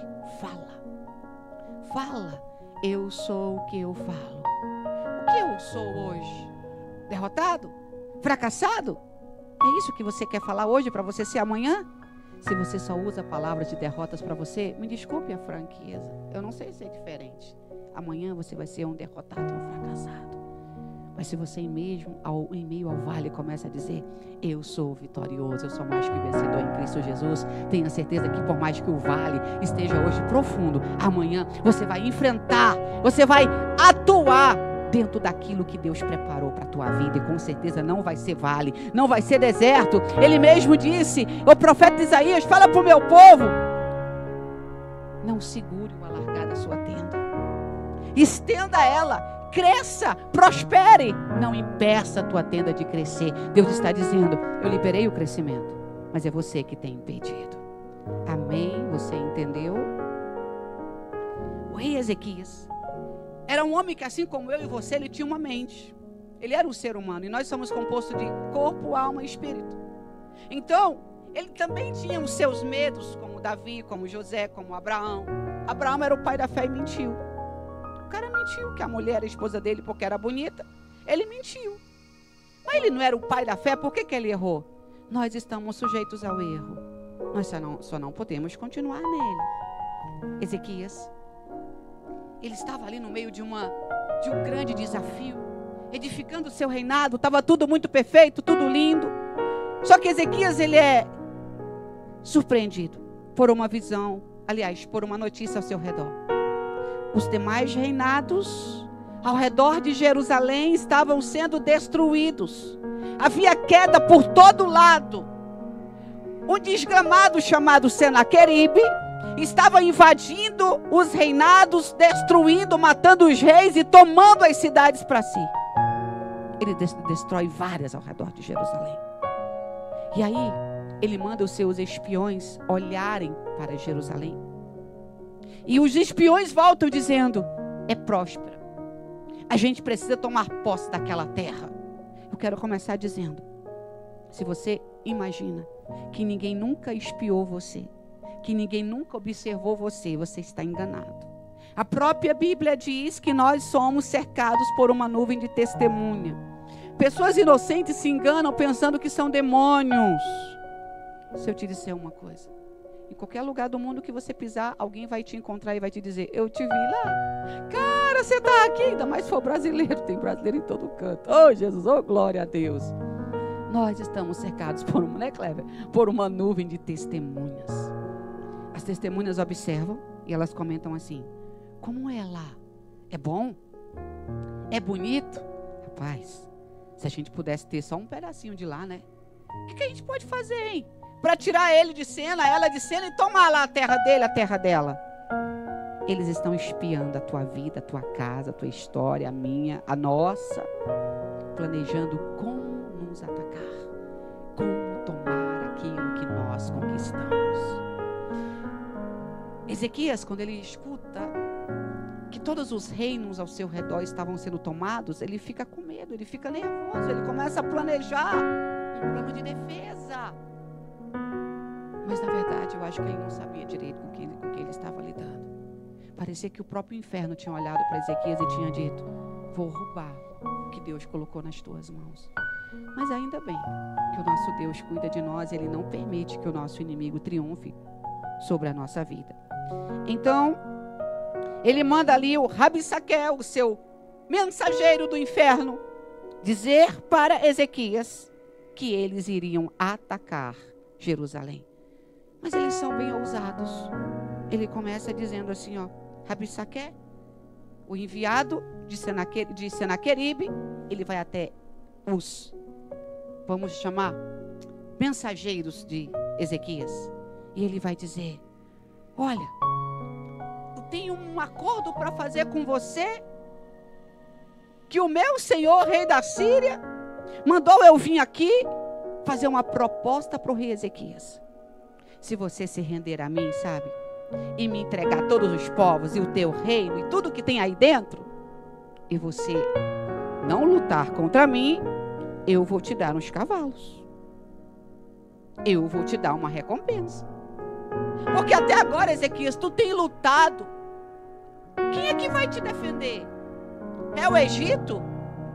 fala, eu sou o que eu falo. O que eu sou hoje? Derrotado? Fracassado? É isso que você quer falar hoje para você ser amanhã? Se você só usa palavras de derrotas para você, me desculpe a franqueza, eu não sei ser diferente. Amanhã você vai ser um derrotado e um fracassado. Mas se você em meio ao vale começa a dizer: eu sou vitorioso, eu sou mais que vencedor em Cristo Jesus, tenha certeza que por mais que o vale esteja hoje profundo, amanhã você vai enfrentar, você vai atuar dentro daquilo que Deus preparou para a tua vida. E com certeza não vai ser vale, não vai ser deserto. Ele mesmo disse, o profeta Isaías, fala para o meu povo, não segure o alargar da sua tenda, estenda ela, cresça, prospere, não impeça a tua tenda de crescer. Deus está dizendo, eu liberei o crescimento, mas é você que tem impedido. Amém? Você entendeu? O rei Ezequias era um homem que, assim como eu e você, ele tinha uma mente. Ele era um ser humano, e nós somos compostos de corpo, alma e espírito. Então, ele também tinha os seus medos, como Davi, como José, como Abraão. Abraão era o pai da fé e mentiu. O cara mentiu que a mulher era a esposa dele porque era bonita. Ele mentiu. Mas ele não era o pai da fé, por que ele errou? Nós estamos sujeitos ao erro. Nós só não podemos continuar nele. Ezequias, ele estava ali no meio de um grande desafio, edificando o seu reinado. Estava tudo muito perfeito, tudo lindo. Só que Ezequias, ele é surpreendido por uma visão, aliás, por uma notícia ao seu redor. Os demais reinados ao redor de Jerusalém estavam sendo destruídos. Havia queda por todo lado. Um desgramado chamado Senaqueribe estava invadindo os reinados, destruindo, matando os reis e tomando as cidades para si. Ele destrói várias ao redor de Jerusalém. E aí, ele manda os seus espiões olharem para Jerusalém. E os espiões voltam dizendo, é próspera. A gente precisa tomar posse daquela terra. Eu quero começar dizendo, se você imagina que ninguém nunca espiou você, que ninguém nunca observou você, você está enganado. A própria Bíblia diz que nós somos cercados por uma nuvem de testemunha. Pessoas inocentes se enganam pensando que são demônios. Se eu te disser uma coisa, em qualquer lugar do mundo que você pisar, alguém vai te encontrar e vai te dizer, eu te vi lá. Cara, você está aqui, ainda mais se for brasileiro, tem brasileiro em todo canto. Oh, Jesus, oh, glória a Deus. Nós estamos cercados por uma, né, Cleber? Por uma nuvem de testemunhas. As testemunhas observam e elas comentam assim, como é lá? É bom? É bonito? Rapaz, se a gente pudesse ter só um pedacinho de lá, né? O que a gente pode fazer, hein? Para tirar ele de cena, ela de cena e tomar lá a terra dele, a terra dela. Eles estão espiando a tua vida, a tua casa, a tua história, a minha, a nossa, planejando como nos atacar, como tomar aquilo que nós conquistamos. Ezequias, quando ele escuta que todos os reinos ao seu redor estavam sendo tomados, ele fica com medo, ele fica nervoso, ele começa a planejar um plano de defesa. Mas na verdade eu acho que ele não sabia direito com que ele estava lidando. Parecia que o próprio inferno tinha olhado para Ezequias e tinha dito, vou roubar o que Deus colocou nas tuas mãos. Mas ainda bem que o nosso Deus cuida de nós e Ele não permite que o nosso inimigo triunfe sobre a nossa vida. Então, ele manda ali o Rabissaquel, o seu mensageiro do inferno, dizer para Ezequias que eles iriam atacar Jerusalém. Mas eles são bem ousados. Ele começa dizendo assim, ó, Rabissaquel, o enviado de Senaqueribe, ele vai até os, vamos chamar, mensageiros de Ezequias. E ele vai dizer, olha, eu tenho um acordo para fazer com você, que o meu senhor, rei da Síria, mandou eu vir aqui fazer uma proposta para o rei Ezequias. Se você se render a mim, sabe, e me entregar todos os povos e o teu reino e tudo que tem aí dentro, e você não lutar contra mim, eu vou te dar uns cavalos. Eu vou te dar uma recompensa. Porque até agora, Ezequias, tu tem lutado. Quem é que vai te defender? É o Egito?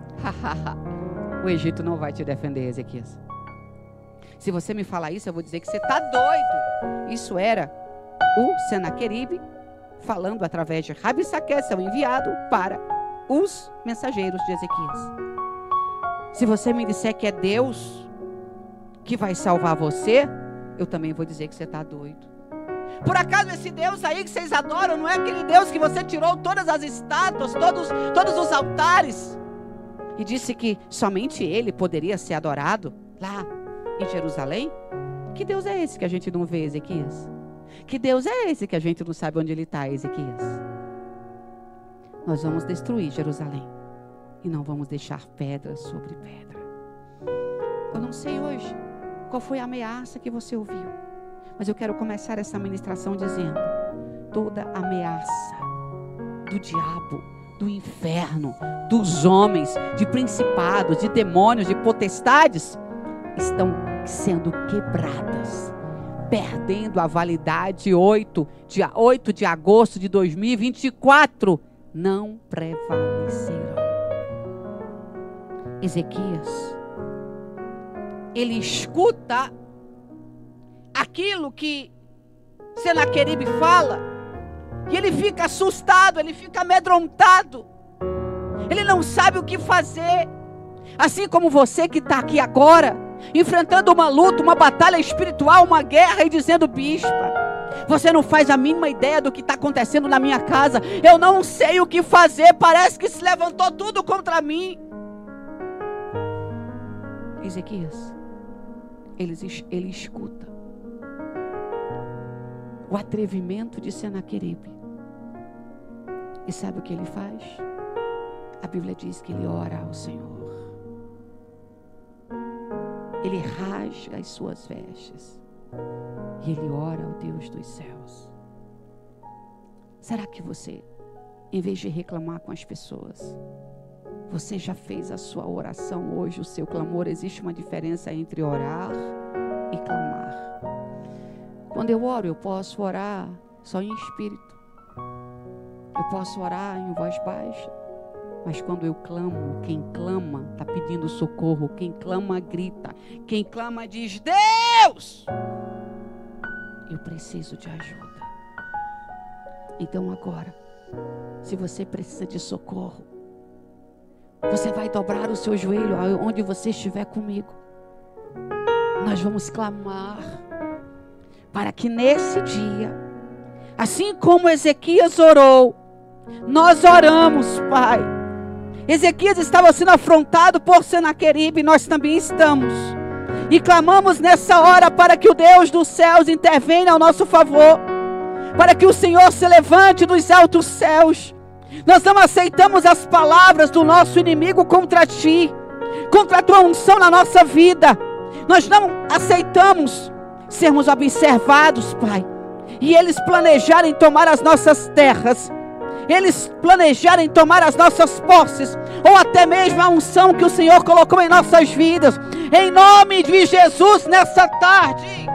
O Egito não vai te defender, Ezequias. Se você me falar isso, eu vou dizer que você está doido. Isso era o Senaqueribe falando através de Rabissaquel, seu enviado, para os mensageiros de Ezequias. Se você me disser que é Deus que vai salvar você, eu também vou dizer que você está doido. Por acaso esse Deus aí que vocês adoram não é aquele Deus que você tirou todas as estátuas, todos os altares e disse que somente Ele poderia ser adorado lá em Jerusalém? Que Deus é esse que a gente não vê, Ezequias? Que Deus é esse que a gente não sabe onde Ele está, Ezequias? Nós vamos destruir Jerusalém e não vamos deixar pedra sobre pedra. Eu não sei hoje qual foi a ameaça que você ouviu, mas eu quero começar essa ministração dizendo: toda ameaça do diabo, do inferno, dos homens, de principados, de demônios, de potestades, estão sendo quebradas, perdendo a validade. Dia 8 de agosto de 2024, não prevalecerão. Ezequias, ele escuta aquilo que Senaqueribe fala, e ele fica assustado, ele fica amedrontado, ele não sabe o que fazer. Assim como você que está aqui agora, enfrentando uma luta, uma batalha espiritual, uma guerra, e dizendo: bispa, você não faz a mínima ideia do que está acontecendo na minha casa, eu não sei o que fazer, parece que se levantou tudo contra mim. Ezequias, ele escuta o atrevimento de Senaqueribe, e sabe o que ele faz? A Bíblia diz que ele ora ao Senhor. Ele rasga as suas vestes e ele ora ao Deus dos céus. Será que você, em vez de reclamar com as pessoas, você já fez a sua oração hoje, o seu clamor? Existe uma diferença entre orar e clamar. Quando eu oro, eu posso orar só em espírito, eu posso orar em voz baixa, mas quando eu clamo, quem clama está pedindo socorro, quem clama grita, quem clama diz: Deus, eu preciso de ajuda. Então agora, se você precisa de socorro, você vai dobrar o seu joelho onde você estiver comigo. Nós vamos clamar para que nesse dia, assim como Ezequias orou, nós oramos, Pai. Ezequias estava sendo afrontado por Senaqueribe, nós também estamos. E clamamos nessa hora para que o Deus dos céus intervenha ao nosso favor, para que o Senhor se levante dos altos céus. Nós não aceitamos as palavras do nosso inimigo contra ti, contra a tua unção na nossa vida. Nós não aceitamos sermos observados, Pai, e eles planejarem tomar as nossas terras, eles planejarem tomar as nossas posses, ou até mesmo a unção que o Senhor colocou em nossas vidas. Em nome de Jesus, nessa tarde,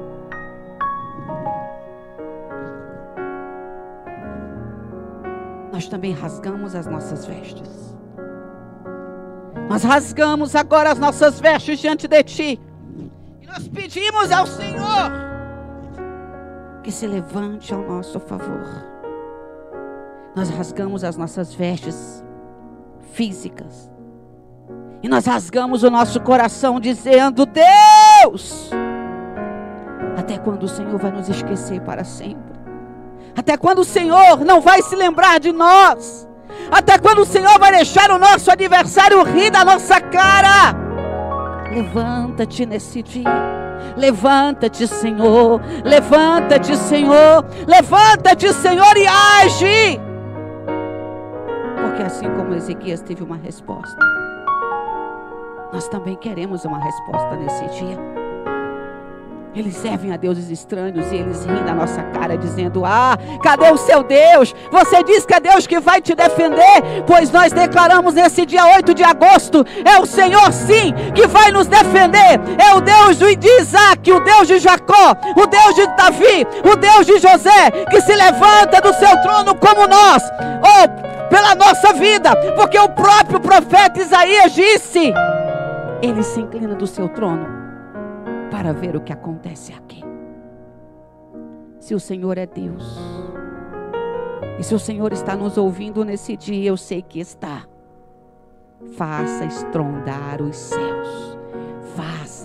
nós também rasgamos as nossas vestes. Nós rasgamos agora as nossas vestes diante de ti, e nós pedimos ao Senhor que se levante ao nosso favor. Nós rasgamos as nossas vestes físicas, e nós rasgamos o nosso coração dizendo: Deus, até quando o Senhor vai nos esquecer para sempre? Até quando o Senhor não vai se lembrar de nós? Até quando o Senhor vai deixar o nosso adversário rir da nossa cara? Levanta-te nesse dia. Levanta-te, Senhor. Levanta-te, Senhor. Levanta-te, Senhor, e age. Porque assim como Ezequias teve uma resposta, nós também queremos uma resposta nesse dia. Eles servem a deuses estranhos e eles riem da nossa cara dizendo: ah, cadê o seu Deus? Você diz que é Deus que vai te defender, pois nós declaramos nesse dia 8 de agosto, é o Senhor sim que vai nos defender. É o Deus de Isaac, o Deus de Jacó, o Deus de Davi, o Deus de José, que se levanta do seu trono como nós, pela nossa vida, porque o próprio profeta Isaías disse: ele se inclina do seu trono para ver o que acontece aqui. Se o Senhor é Deus, e se o Senhor está nos ouvindo nesse dia, eu sei que está, faça estrondar os céus, faça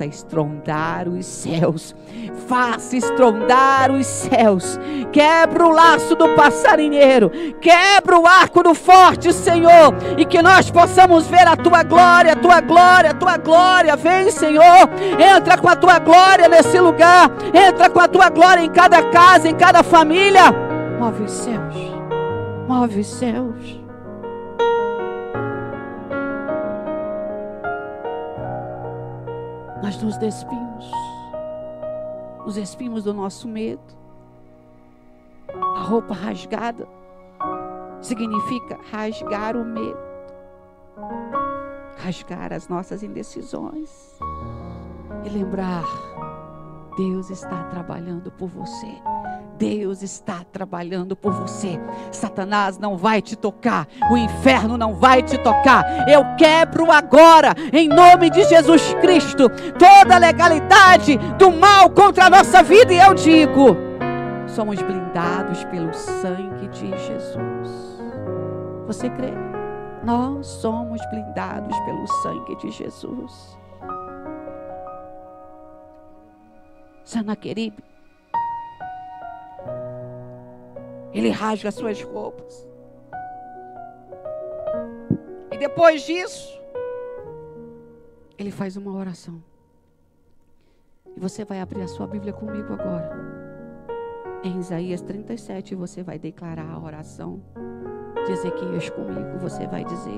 faça estrondar os céus. Faça estrondar os céus. Quebra o laço do passarinheiro. Quebra o arco do forte, Senhor. E que nós possamos ver a tua glória, a tua glória, a tua glória. Vem, Senhor. Entra com a tua glória nesse lugar. Entra com a tua glória em cada casa, em cada família. Move os céus. Move os céus. Nós nos despimos do nosso medo. A roupa rasgada significa rasgar o medo, rasgar as nossas indecisões e lembrar: Deus está trabalhando por você. Deus está trabalhando por você. Satanás não vai te tocar. O inferno não vai te tocar. Eu quebro agora, em nome de Jesus Cristo, toda a legalidade do mal contra a nossa vida. E eu digo: somos blindados pelo sangue de Jesus. Você crê? Nós somos blindados pelo sangue de Jesus. Senaqueribe, ele rasga as suas roupas. E depois disso, ele faz uma oração. E você vai abrir a sua Bíblia comigo agora. Em Isaías 37, você vai declarar a oração de Ezequias comigo. Você vai dizer: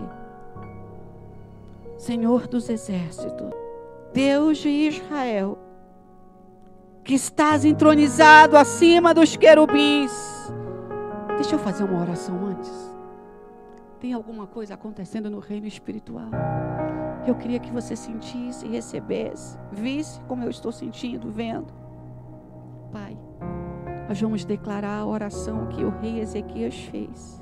Senhor dos exércitos, Deus de Israel, que estás entronizado acima dos querubins. Deixa eu fazer uma oração antes. Tem alguma coisa acontecendo no reino espiritual. Eu queria que você sentisse, recebesse, visse como eu estou sentindo, vendo. Pai, nós vamos declarar a oração que o rei Ezequias fez.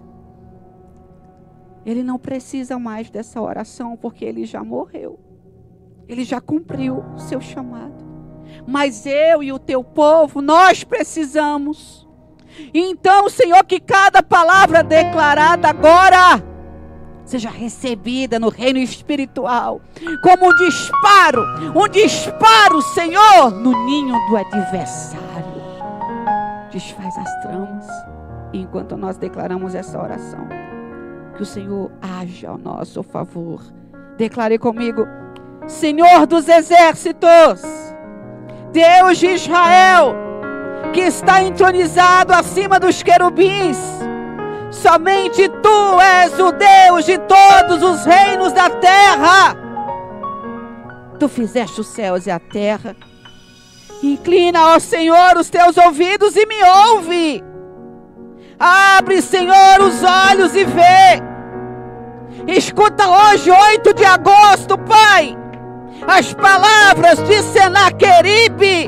Ele não precisa mais dessa oração, porque ele já morreu. Ele já cumpriu o seu chamado. Mas eu e o teu povo, nós precisamos. Então, Senhor, que cada palavra declarada agora seja recebida no reino espiritual como um disparo, Senhor, no ninho do adversário. Desfaz as tramas. E enquanto nós declaramos essa oração, que o Senhor haja ao nosso favor. Declare comigo: Senhor dos exércitos, Deus de Israel, que está entronizado acima dos querubins, somente tu és o Deus de todos os reinos da terra. Tu fizeste os céus e a terra. Inclina, ó Senhor, os teus ouvidos e me ouve. Abre, Senhor, os olhos e vê. Escuta hoje, 8 de agosto, Pai, as palavras de Senaqueribe,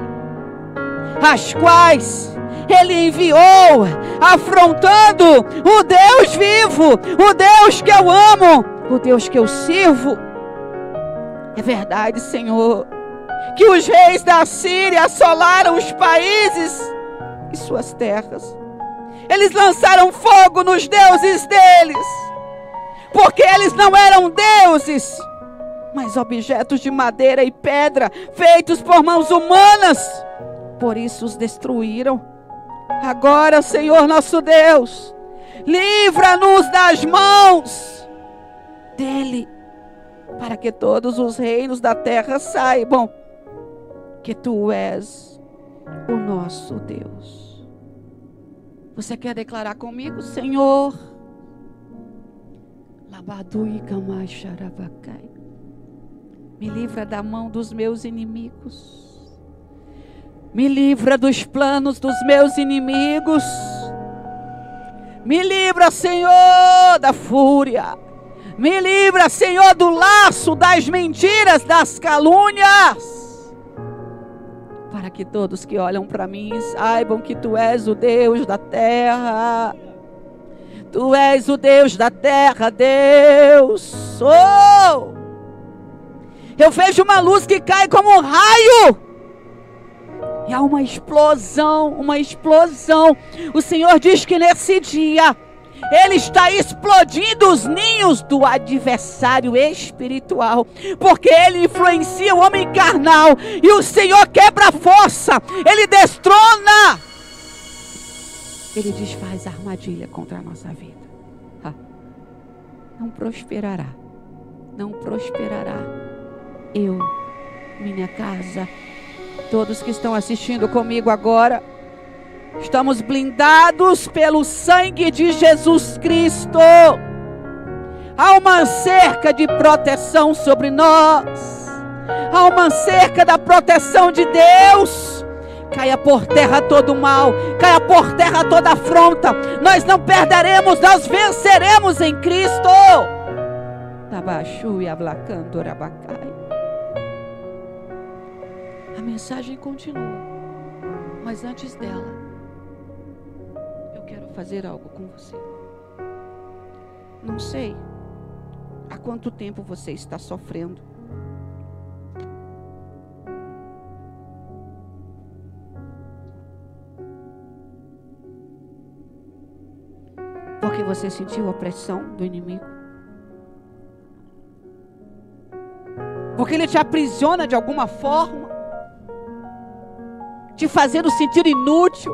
as quais ele enviou, afrontando o Deus vivo, o Deus que eu amo, o Deus que eu sirvo. É verdade, Senhor, que os reis da Síria assolaram os países e suas terras. Eles lançaram fogo nos deuses deles, porque eles não eram deuses, mas objetos de madeira e pedra, feitos por mãos humanas. Por isso os destruíram. Agora, Senhor nosso Deus, livra-nos das mãos dele, para que todos os reinos da terra saibam que tu és o nosso Deus. Você quer declarar comigo? Senhor, me livra da mão dos meus inimigos. Me livra dos planos dos meus inimigos. Me livra, Senhor, da fúria. Me livra, Senhor, do laço das mentiras, das calúnias. Para que todos que olham para mim saibam que tu és o Deus da terra. Tu és o Deus da terra, Deus. Oh! Eu vejo uma luz que cai como um raio. E há uma explosão, uma explosão. O Senhor diz que nesse dia Ele está explodindo os ninhos do adversário espiritual, porque ele influencia o homem carnal, e o Senhor quebra a força, ele destrona, ele desfaz a armadilha contra a nossa vida. Não prosperará, não prosperará. Eu, minha casa, todos que estão assistindo comigo agora, estamos blindados pelo sangue de Jesus Cristo. Há uma cerca de proteção sobre nós. Há uma cerca da proteção de Deus. Caia por terra todo o mal, caia por terra toda afronta. Nós não perderemos, nós venceremos em Cristo. Tabaxu e ablacando orabacai. A mensagem continua, mas antes dela, eu quero fazer algo com você. Não sei há quanto tempo você está sofrendo. Porque você sentiu a pressão do inimigo. Porque ele te aprisiona de alguma forma, te fazendo sentir inútil,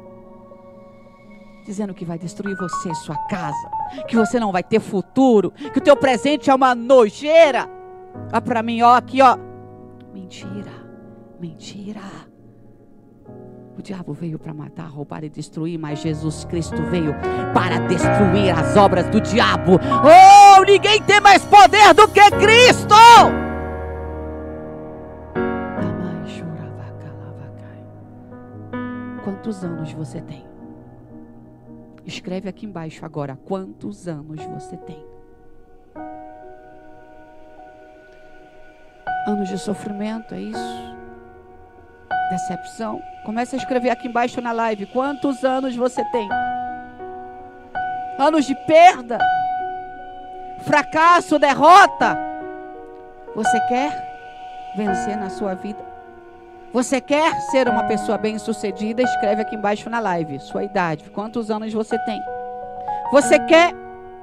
dizendo que vai destruir você, sua casa, que você não vai ter futuro, que o teu presente é uma nojeira. Olha para mim, ó, aqui, ó. Mentira, mentira. O diabo veio para matar, roubar e destruir, mas Jesus Cristo veio para destruir as obras do diabo. Oh, ninguém tem mais poder do que Cristo. Quantos anos você tem? Escreve aqui embaixo agora, quantos anos você tem? Anos de sofrimento, é isso? Decepção? Comece a escrever aqui embaixo na live, quantos anos você tem? Anos de perda? Fracasso, derrota? Você quer vencer na sua vida? Você quer ser uma pessoa bem-sucedida? Escreve aqui embaixo na live, sua idade, quantos anos você tem? Você quer,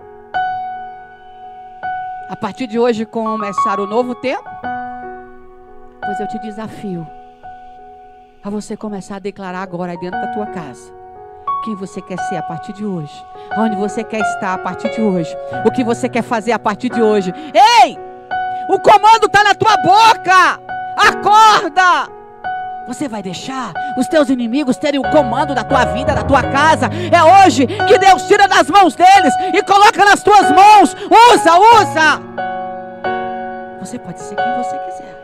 a partir de hoje, começar o novo tempo? Pois eu te desafio a você começar a declarar agora dentro da tua casa quem você quer ser a partir de hoje, onde você quer estar a partir de hoje, o que você quer fazer a partir de hoje. Ei, o comando está na tua boca, acorda! Você vai deixar os teus inimigos terem o comando da tua vida, da tua casa. É hoje que Deus tira das mãos deles e coloca nas tuas mãos. Usa! Você pode ser quem você quiser.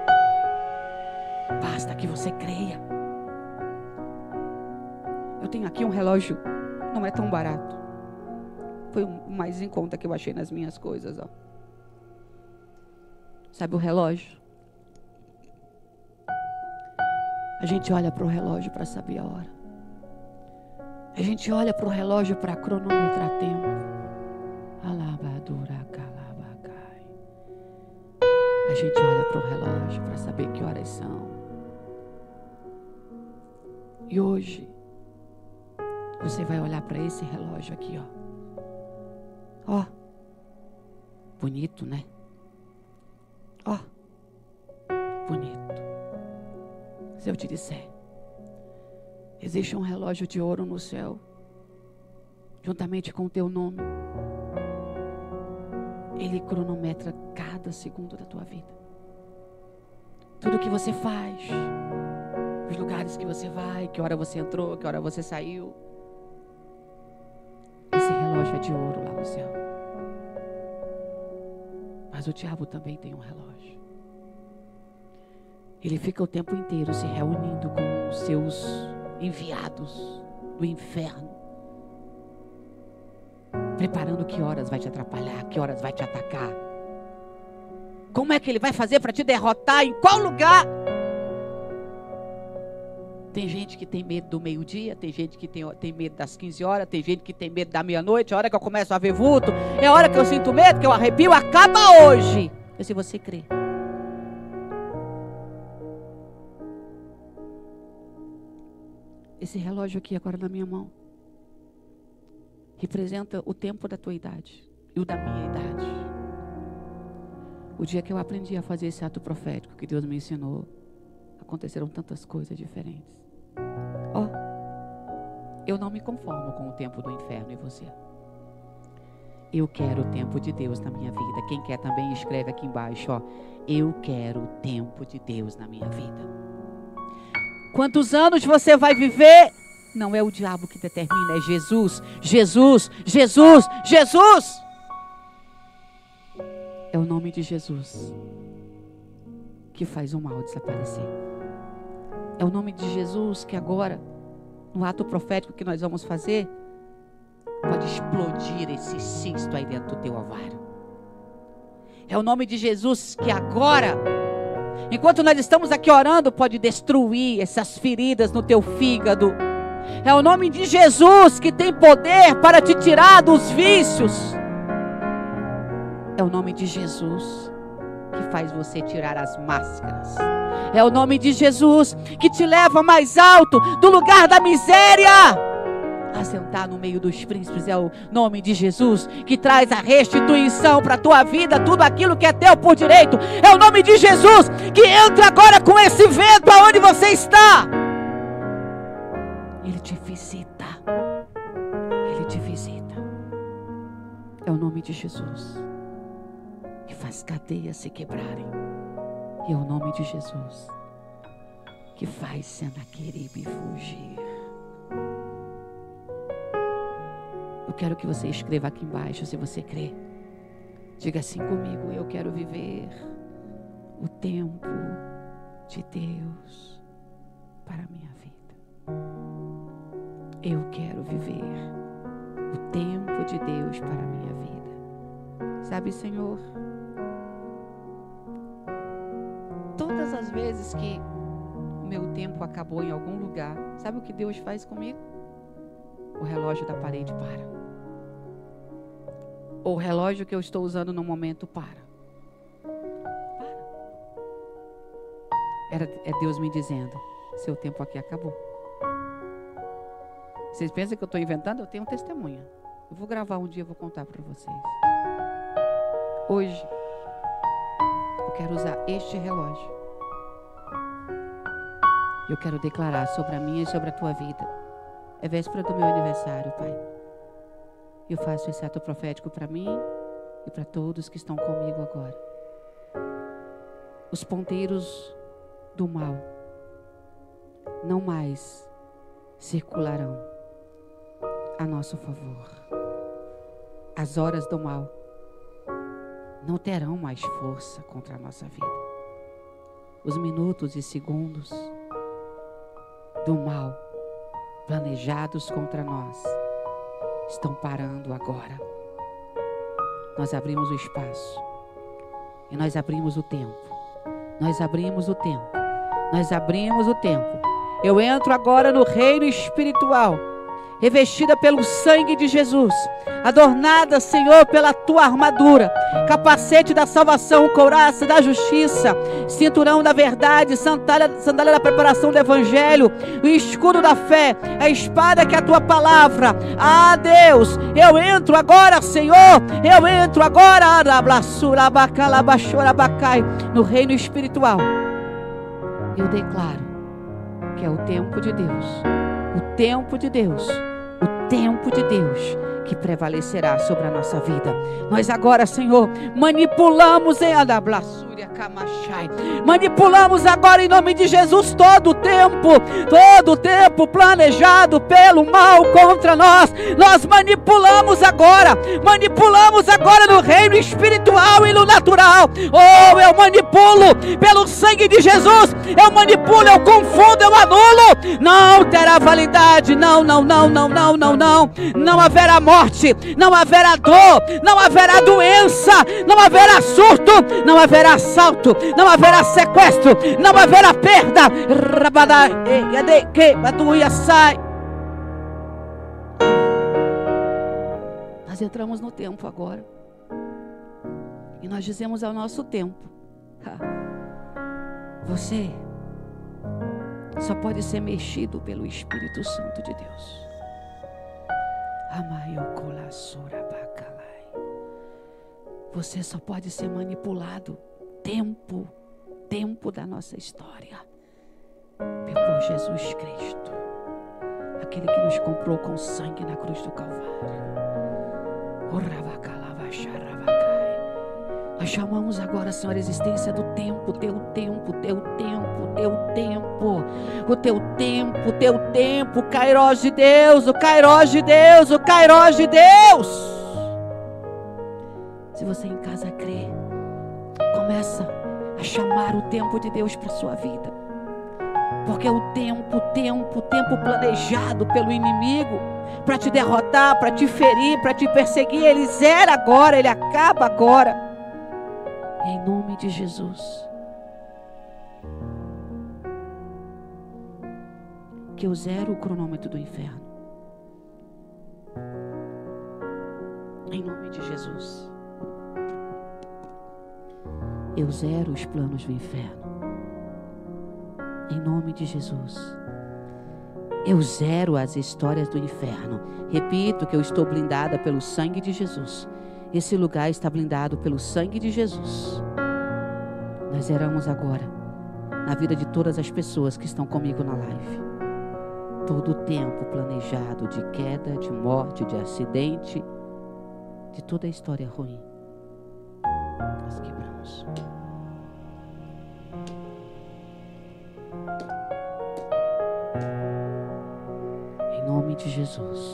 Basta que você creia. Eu tenho aqui um relógio, não é tão barato. Foi o mais em conta que eu achei nas minhas coisas, ó. Sabe o relógio? A gente olha para o relógio para saber a hora. A gente olha para o relógio para cronometrar tempo. Alabadura calabacai. A gente olha para o relógio para saber que horas são. E hoje, você vai olhar para esse relógio aqui, ó. Ó, bonito, né? Ó, bonito. Se eu te disser, existe um relógio de ouro no céu, juntamente com o teu nome, ele cronometra cada segundo da tua vida. Tudo que você faz, os lugares que você vai, que hora você entrou, que hora você saiu. Esse relógio é de ouro lá no céu. Mas o diabo também tem um relógio. Ele fica o tempo inteiro se reunindo com os seus enviados do inferno, preparando que horas vai te atrapalhar, que horas vai te atacar. Como é que ele vai fazer para te derrotar? Em qual lugar? Tem gente que tem medo do meio-dia, tem gente que tem medo das 15 horas, tem gente que tem medo da meia-noite, a hora que eu começo a ver vulto, é a hora que eu sinto medo, que eu arrepio, acaba hoje. E se você crê? Esse relógio aqui agora na minha mão representa o tempo da tua idade e o da minha idade. O dia que eu aprendi a fazer esse ato profético que Deus me ensinou, aconteceram tantas coisas diferentes. Eu não me conformo com o tempo do inferno e você. Eu quero o tempo de Deus na minha vida. Quem quer também escreve aqui embaixo, eu quero o tempo de Deus na minha vida. Quantos anos você vai viver? Não é o diabo que determina, é Jesus, Jesus, Jesus, Jesus. É o nome de Jesus que faz o mal desaparecer. É o nome de Jesus que agora, no ato profético que nós vamos fazer, pode explodir esse cisto aí dentro do teu ovário. É o nome de Jesus que agora, enquanto nós estamos aqui orando, pode destruir essas feridas no teu fígado. É o nome de Jesus que tem poder para te tirar dos vícios. É o nome de Jesus que faz você tirar as máscaras. É o nome de Jesus que te leva mais alto do lugar da miséria a sentar no meio dos príncipes. É o nome de Jesus que traz a restituição para a tua vida, tudo aquilo que é teu por direito. É o nome de Jesus que entra agora com esse vento aonde você está. Ele te visita. Ele te visita. É o nome de Jesus que faz cadeias se quebrarem. E é o nome de Jesus que faz Senaqueribe fugir. Eu quero que você escreva aqui embaixo, se você crê. Diga assim comigo: eu quero viver o tempo de Deus para a minha vida. Eu quero viver o tempo de Deus para a minha vida. Sabe, Senhor, todas as vezes que o meu tempo acabou em algum lugar, sabe o que Deus faz comigo? O relógio da parede para. Ou o relógio que eu estou usando no momento para. É Deus me dizendo: seu tempo aqui acabou. Vocês pensam que eu estou inventando? Eu tenho testemunha. Eu vou gravar um dia e vou contar para vocês. Hoje, eu quero usar este relógio. Eu quero declarar sobre a minha e sobre a tua vida. É véspera do meu aniversário, Pai. Eu faço esse ato profético para mim e para todos que estão comigo agora. Os ponteiros do mal não mais circularão a nosso favor. As horas do mal não terão mais força contra a nossa vida. Os minutos e segundos do mal planejados contra nós estão parando agora. Nós abrimos o espaço e nós abrimos o tempo. Nós abrimos o tempo. Nós abrimos o tempo. Eu entro agora no reino espiritual, revestida pelo sangue de Jesus, adornada, Senhor, pela tua armadura, capacete da salvação, couraça da justiça, cinturão da verdade, sandália da preparação do evangelho, o escudo da fé, a espada que é a tua palavra. Ah, Deus, eu entro agora, Senhor, eu entro agora no reino espiritual. Eu declaro que é o tempo de Deus, o tempo de Deus, o tempo de Deus que prevalecerá sobre a nossa vida. Nós agora, Senhor, manipulamos em Adablassúria Camachai. Manipulamos agora em nome de Jesus todo o tempo planejado pelo mal contra nós. Nós manipulamos agora no reino espiritual e no natural. Oh, eu manipulo pelo sangue de Jesus. Eu manipulo, eu confundo, eu anulo. Não terá validade. Não haverá morte, não haverá dor, não haverá doença, não haverá surto, não haverá assalto, não haverá sequestro, não haverá perda. Nós entramos no tempo agora e nós dizemos ao nosso tempo: você só pode ser mexido pelo Espírito Santo de Deus. Você só pode ser manipulado tempo da nossa história por Jesus Cristo, aquele que nos comprou com sangue na cruz do Calvário. Nós chamamos agora, Senhor, a existência do tempo, teu tempo, o Kairós de Deus, o Kairós de Deus, o Kairós de Deus. Se você em casa crê, começa a chamar o tempo de Deus para a sua vida, porque o tempo planejado pelo inimigo para te derrotar, para te ferir, para te perseguir, ele zera agora, ele acaba agora, em nome de Jesus. Que eu zero o cronômetro do inferno, em nome de Jesus. Eu zero os planos do inferno, em nome de Jesus. Eu zero as histórias do inferno. Repito que eu estou blindada pelo sangue de Jesus. Esse lugar está blindado pelo sangue de Jesus. Nós zeramos agora na vida de todas as pessoas que estão comigo na live. Todo o tempo planejado de queda, de morte, de acidente, de toda a história ruim, nós quebramos. Em nome de Jesus.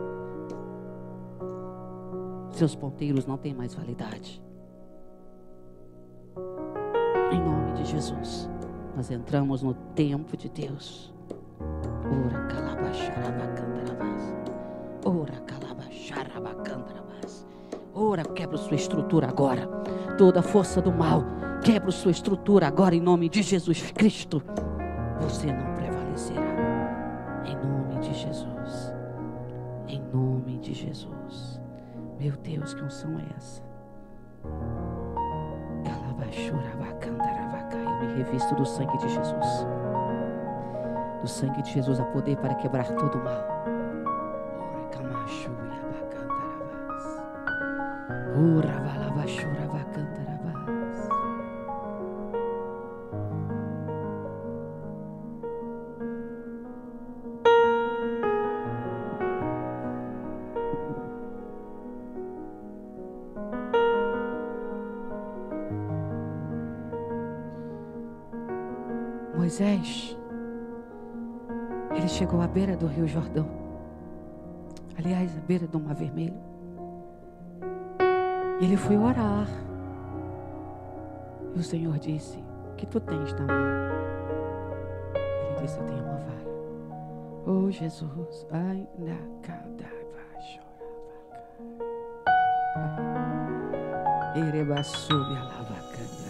Seus ponteiros não têm mais validade. Em nome de Jesus. Nós entramos no tempo de Deus. Ora calabacharabacandravas. Ora calabacharabacandravas. Ora, quebra sua estrutura agora. Toda a força do mal, quebra sua estrutura agora em nome de Jesus Cristo. Você não prevalecerá. Em nome de Jesus. Em nome de Jesus. Meu Deus, que unção é essa? Eu me revisto do sangue de Jesus. Do sangue de Jesus há poder para quebrar todo o mal. Moisés, ele chegou à beira do Rio Jordão, aliás, à beira do Mar Vermelho. Ele foi orar, e o Senhor disse: o que tu tens na mão? Ele disse: eu tenho uma vara. Oh Jesus, ai na cadava chorava, erebassube a lavacandra.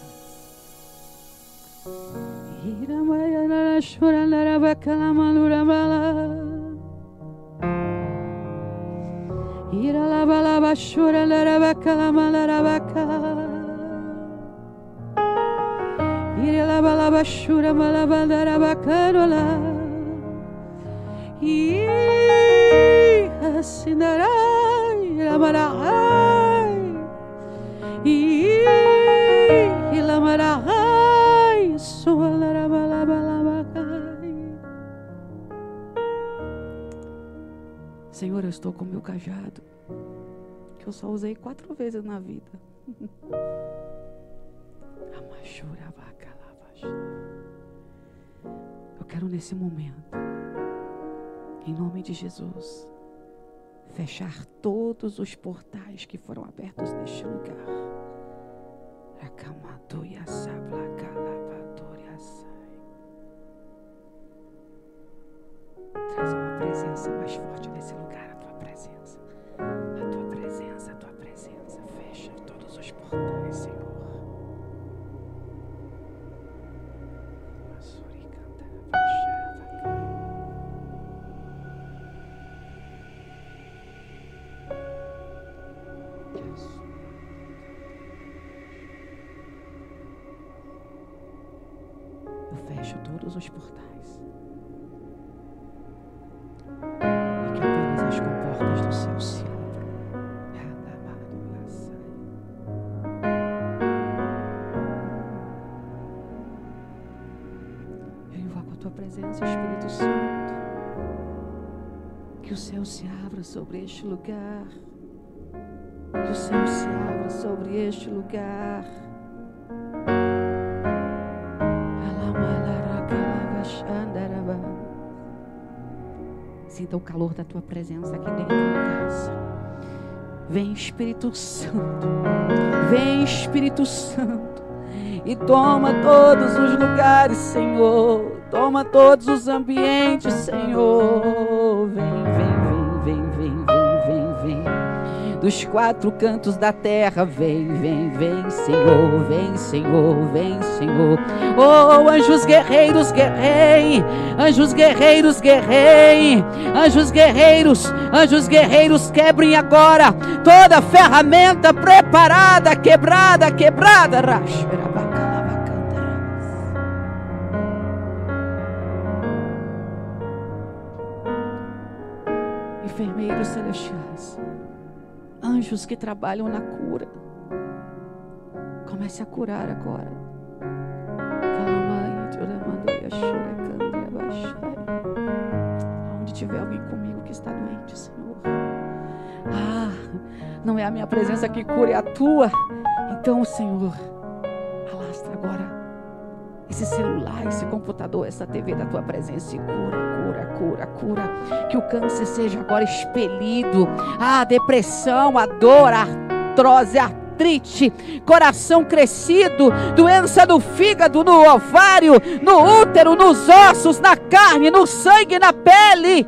Iramaya na chora na rabacala malura bala. Ira lava lava chora na rabacala malura baca. Ira lava lava chora malava na rabacarola. E asinarai lamarai. E lamarai. Senhor, eu estou com o meu cajado, que eu só usei 4 vezes na vida. Eu quero nesse momento, em nome de Jesus, fechar todos os portais que foram abertos neste lugar. Traz uma presença mais forte nesse lugar, a tua presença. A tua presença, a tua presença. Fecha todos os portais, Senhor. Eu fecho todos os portais. E que apenas as comportas tua presença, Espírito Santo. Que o céu se abra sobre este lugar. Que o céu se abra sobre este lugar. Sinta o calor da tua presença aqui dentro da casa. Vem, Espírito Santo. Vem, Espírito Santo. E toma todos os lugares, Senhor. Toma todos os ambientes, Senhor. Vem, vem, vem, vem, vem, vem, vem, vem. Dos quatro cantos da terra, vem, vem, vem, Senhor, vem, Senhor, vem, Senhor. Oh, anjos guerreiros, guerrei, anjos guerreiros, guerrei, anjos guerreiros, quebrem agora toda ferramenta preparada, quebrada, quebrada. Enfermeiros celestiais, anjos que trabalham na cura, comece a curar agora. Onde tiver alguém comigo que está doente, Senhor. Não é a minha presença que cura, é a tua. Então, Senhor, alastra agora esse celular, esse computador, essa TV da tua presença e cura. Que o câncer seja agora expelido. A depressão, a dor, a artrose, a artrite, coração crescido, doença no fígado, no ovário, no útero, nos ossos, na carne, no sangue, na pele,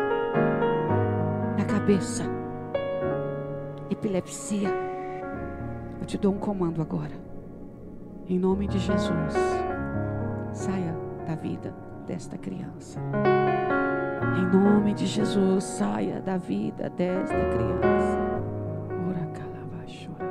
na cabeça, epilepsia. Eu te dou um comando agora, em nome de Jesus. Saia da vida desta criança. Em nome de Jesus, saia da vida desta criança. Ora calabachura.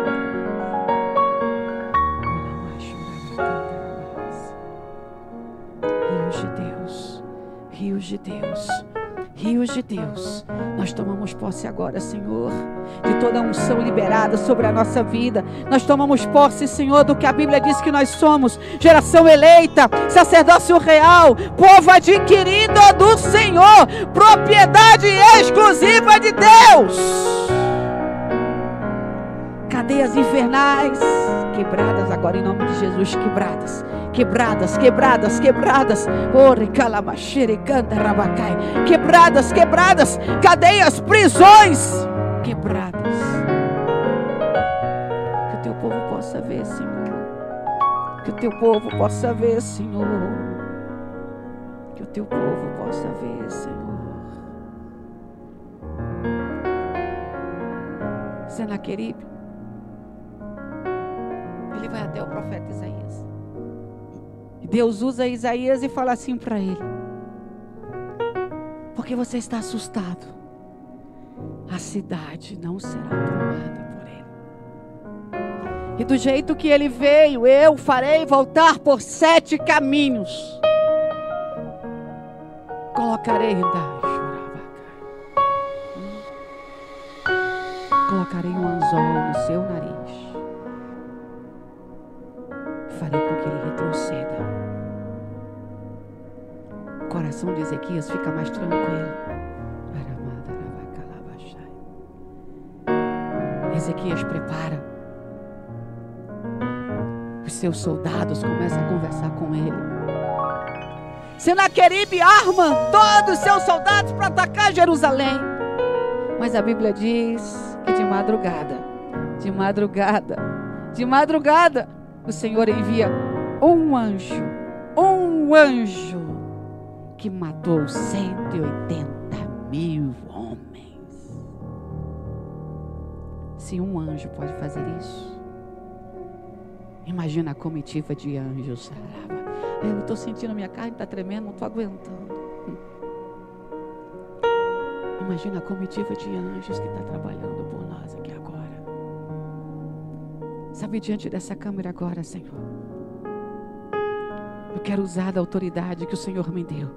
Rios de Deus, rios de Deus, rios de Deus. Nós tomamos posse agora, Senhor, de toda a unção liberada sobre a nossa vida. Nós tomamos posse, Senhor, do que a Bíblia diz que nós somos: geração eleita, sacerdócio real, povo adquirido do Senhor, propriedade exclusiva de Deus. Cadeias infernais quebradas agora em nome de Jesus, quebradas. Quebradas, cadeias, prisões quebradas. Que o teu povo possa ver, Senhor. Que o teu povo possa ver, Senhor. Que o teu povo possa ver, Senhor. Senaqueribe, ele vai até o profeta Isaías. Deus usa Isaías e fala assim para ele: porque você está assustado, a cidade não será tomada por ele. E do jeito que ele veio, eu farei voltar por 7 caminhos. Colocarei um anzol no seu nariz. Farei com que ele retroceda. O coração de Ezequias fica mais tranquilo. Ezequias prepara. Os seus soldados começam a conversar com ele. Senaqueribe arma todos os seus soldados para atacar Jerusalém. Mas a Bíblia diz que de madrugada, o Senhor envia um anjo que matou 180.000 homens. Se um anjo pode fazer isso, imagina a comitiva de anjos. Eu estou sentindo, minha carne está tremendo, não estou aguentando. Imagina a comitiva de anjos que está trabalhando por nós aqui agora. Sabe, diante dessa câmera agora, Senhor, eu quero usar da autoridade que o Senhor me deu.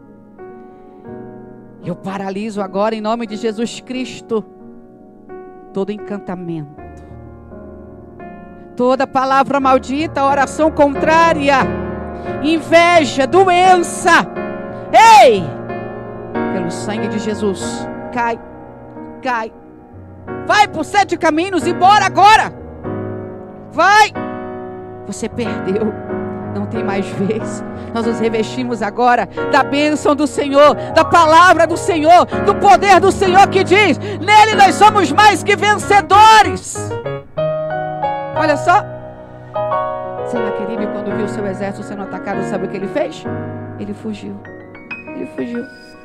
Eu paraliso agora, em nome de Jesus Cristo, todo encantamento, toda palavra maldita, oração contrária, inveja, doença. Ei! Pelo sangue de Jesus, cai, cai. Vai por 7 caminhos e bora agora. Vai. Você perdeu. Não tem mais vez. Nós nos revestimos agora da bênção do Senhor, da palavra do Senhor, do poder do Senhor que diz: nele nós somos mais que vencedores. Olha só. Senaqueribe, quando viu o seu exército sendo atacado, sabe o que ele fez? Ele fugiu. Ele fugiu.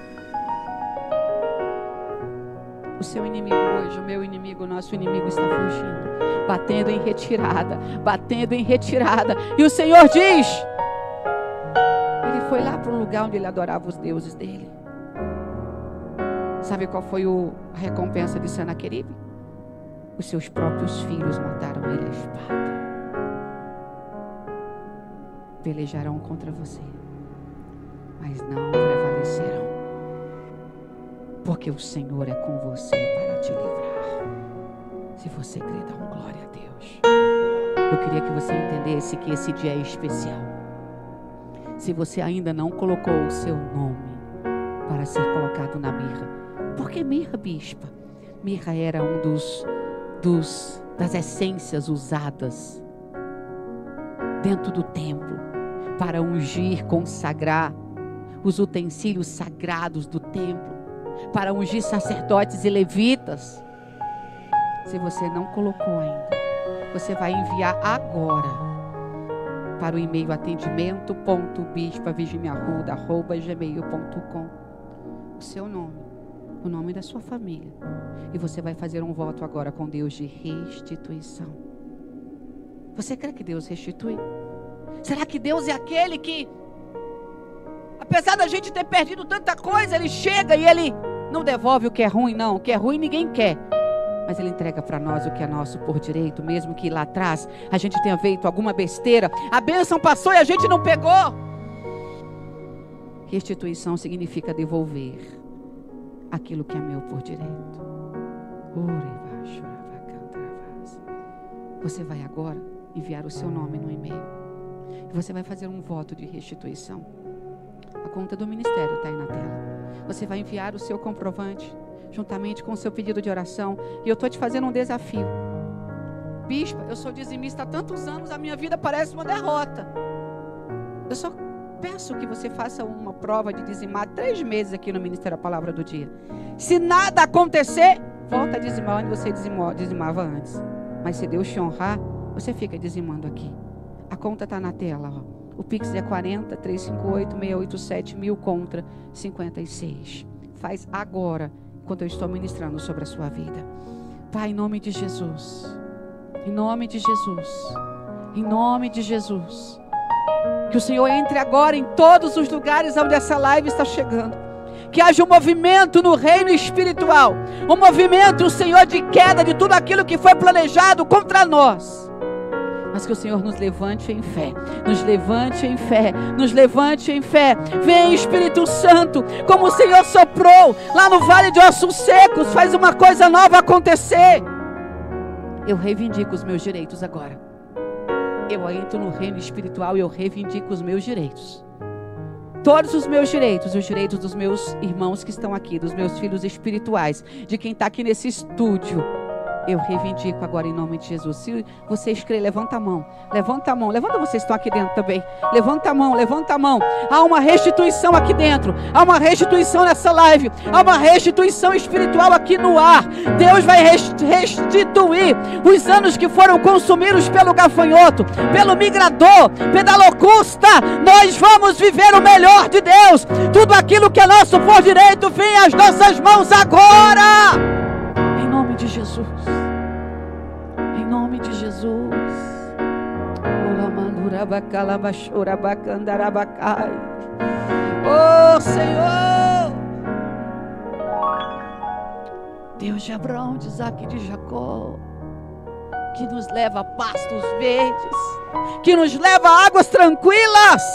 O seu inimigo hoje, o meu inimigo, o nosso inimigo está fugindo, batendo em retirada, batendo em retirada. E o Senhor diz: ele foi lá para um lugar onde ele adorava os deuses dele. Sabe qual foi a recompensa de Senaqueribe? Os seus próprios filhos mataram ele à espada. Pelejarão contra você, mas não prevalecerão, porque o Senhor é com você para te livrar. Se você crê, dá uma glória a Deus. Eu queria que você entendesse que esse dia é especial. Se você ainda não colocou o seu nome para ser colocado na mirra. Por que mirra, bispa? Mirra era um das essências usadas dentro do templo para ungir, consagrar os utensílios sagrados do templo, para ungir sacerdotes e levitas. Se você não colocou ainda, você vai enviar agora para o e-mail atendimento.bispavirginiarruda@gmail.com o seu nome, o nome da sua família, e você vai fazer um voto agora com Deus de restituição. Você crê que Deus restitui? Será que Deus é aquele que, apesar da gente ter perdido tanta coisa, Ele chega e Ele não devolve o que é ruim, não. O que é ruim ninguém quer, mas Ele entrega para nós o que é nosso por direito, mesmo que lá atrás a gente tenha feito alguma besteira. A bênção passou e a gente não pegou. Restituição significa devolver aquilo que é meu por direito. Você vai agora enviar o seu nome no e-mail e você vai fazer um voto de restituição. A conta do ministério está aí na tela. Você vai enviar o seu comprovante juntamente com o seu pedido de oração. E eu estou te fazendo um desafio. Bispa, eu sou dizimista há tantos anos, a minha vida parece uma derrota. Eu só peço que você faça uma prova de dizimar 3 meses aqui no Ministério da Palavra do Dia. Se nada acontecer, volta a dizimar onde você dizimava antes. Mas se Deus te honrar, você fica dizimando aqui. A conta está na tela, ó. O Pix é 40 358 687 1000 contra 56. Faz agora, enquanto eu estou ministrando sobre a sua vida. Pai, em nome de Jesus, em nome de Jesus, em nome de Jesus, que o Senhor entre agora em todos os lugares onde essa live está chegando. Que haja um movimento no reino espiritual, um movimento, Senhor, de queda de tudo aquilo que foi planejado contra nós. Mas que o Senhor nos levante em fé, nos levante em fé, nos levante em fé. Vem, Espírito Santo, como o Senhor soprou lá no vale de ossos secos, faz uma coisa nova acontecer. Eu reivindico os meus direitos agora. Eu entro no reino espiritual e eu reivindico os meus direitos. Todos os meus direitos, os direitos dos meus irmãos que estão aqui, dos meus filhos espirituais, de quem está aqui nesse estúdio, eu reivindico agora em nome de Jesus. Se vocês crêem, levanta a mão. Levanta a mão. Levanta, vocês estão aqui dentro também. Levanta a mão, levanta a mão. Há uma restituição aqui dentro. Há uma restituição nessa live. Há uma restituição espiritual aqui no ar. Deus vai restituir os anos que foram consumidos pelo gafanhoto, pelo migrador, pela locusta. Nós vamos viver o melhor de Deus. Tudo aquilo que é nosso por direito vem às nossas mãos agora. Em nome de Jesus. Em nome de Jesus. Oh Senhor, Deus de Abraão, de Isaac e de Jacó, que nos leva a pastos verdes, que nos leva a águas tranquilas.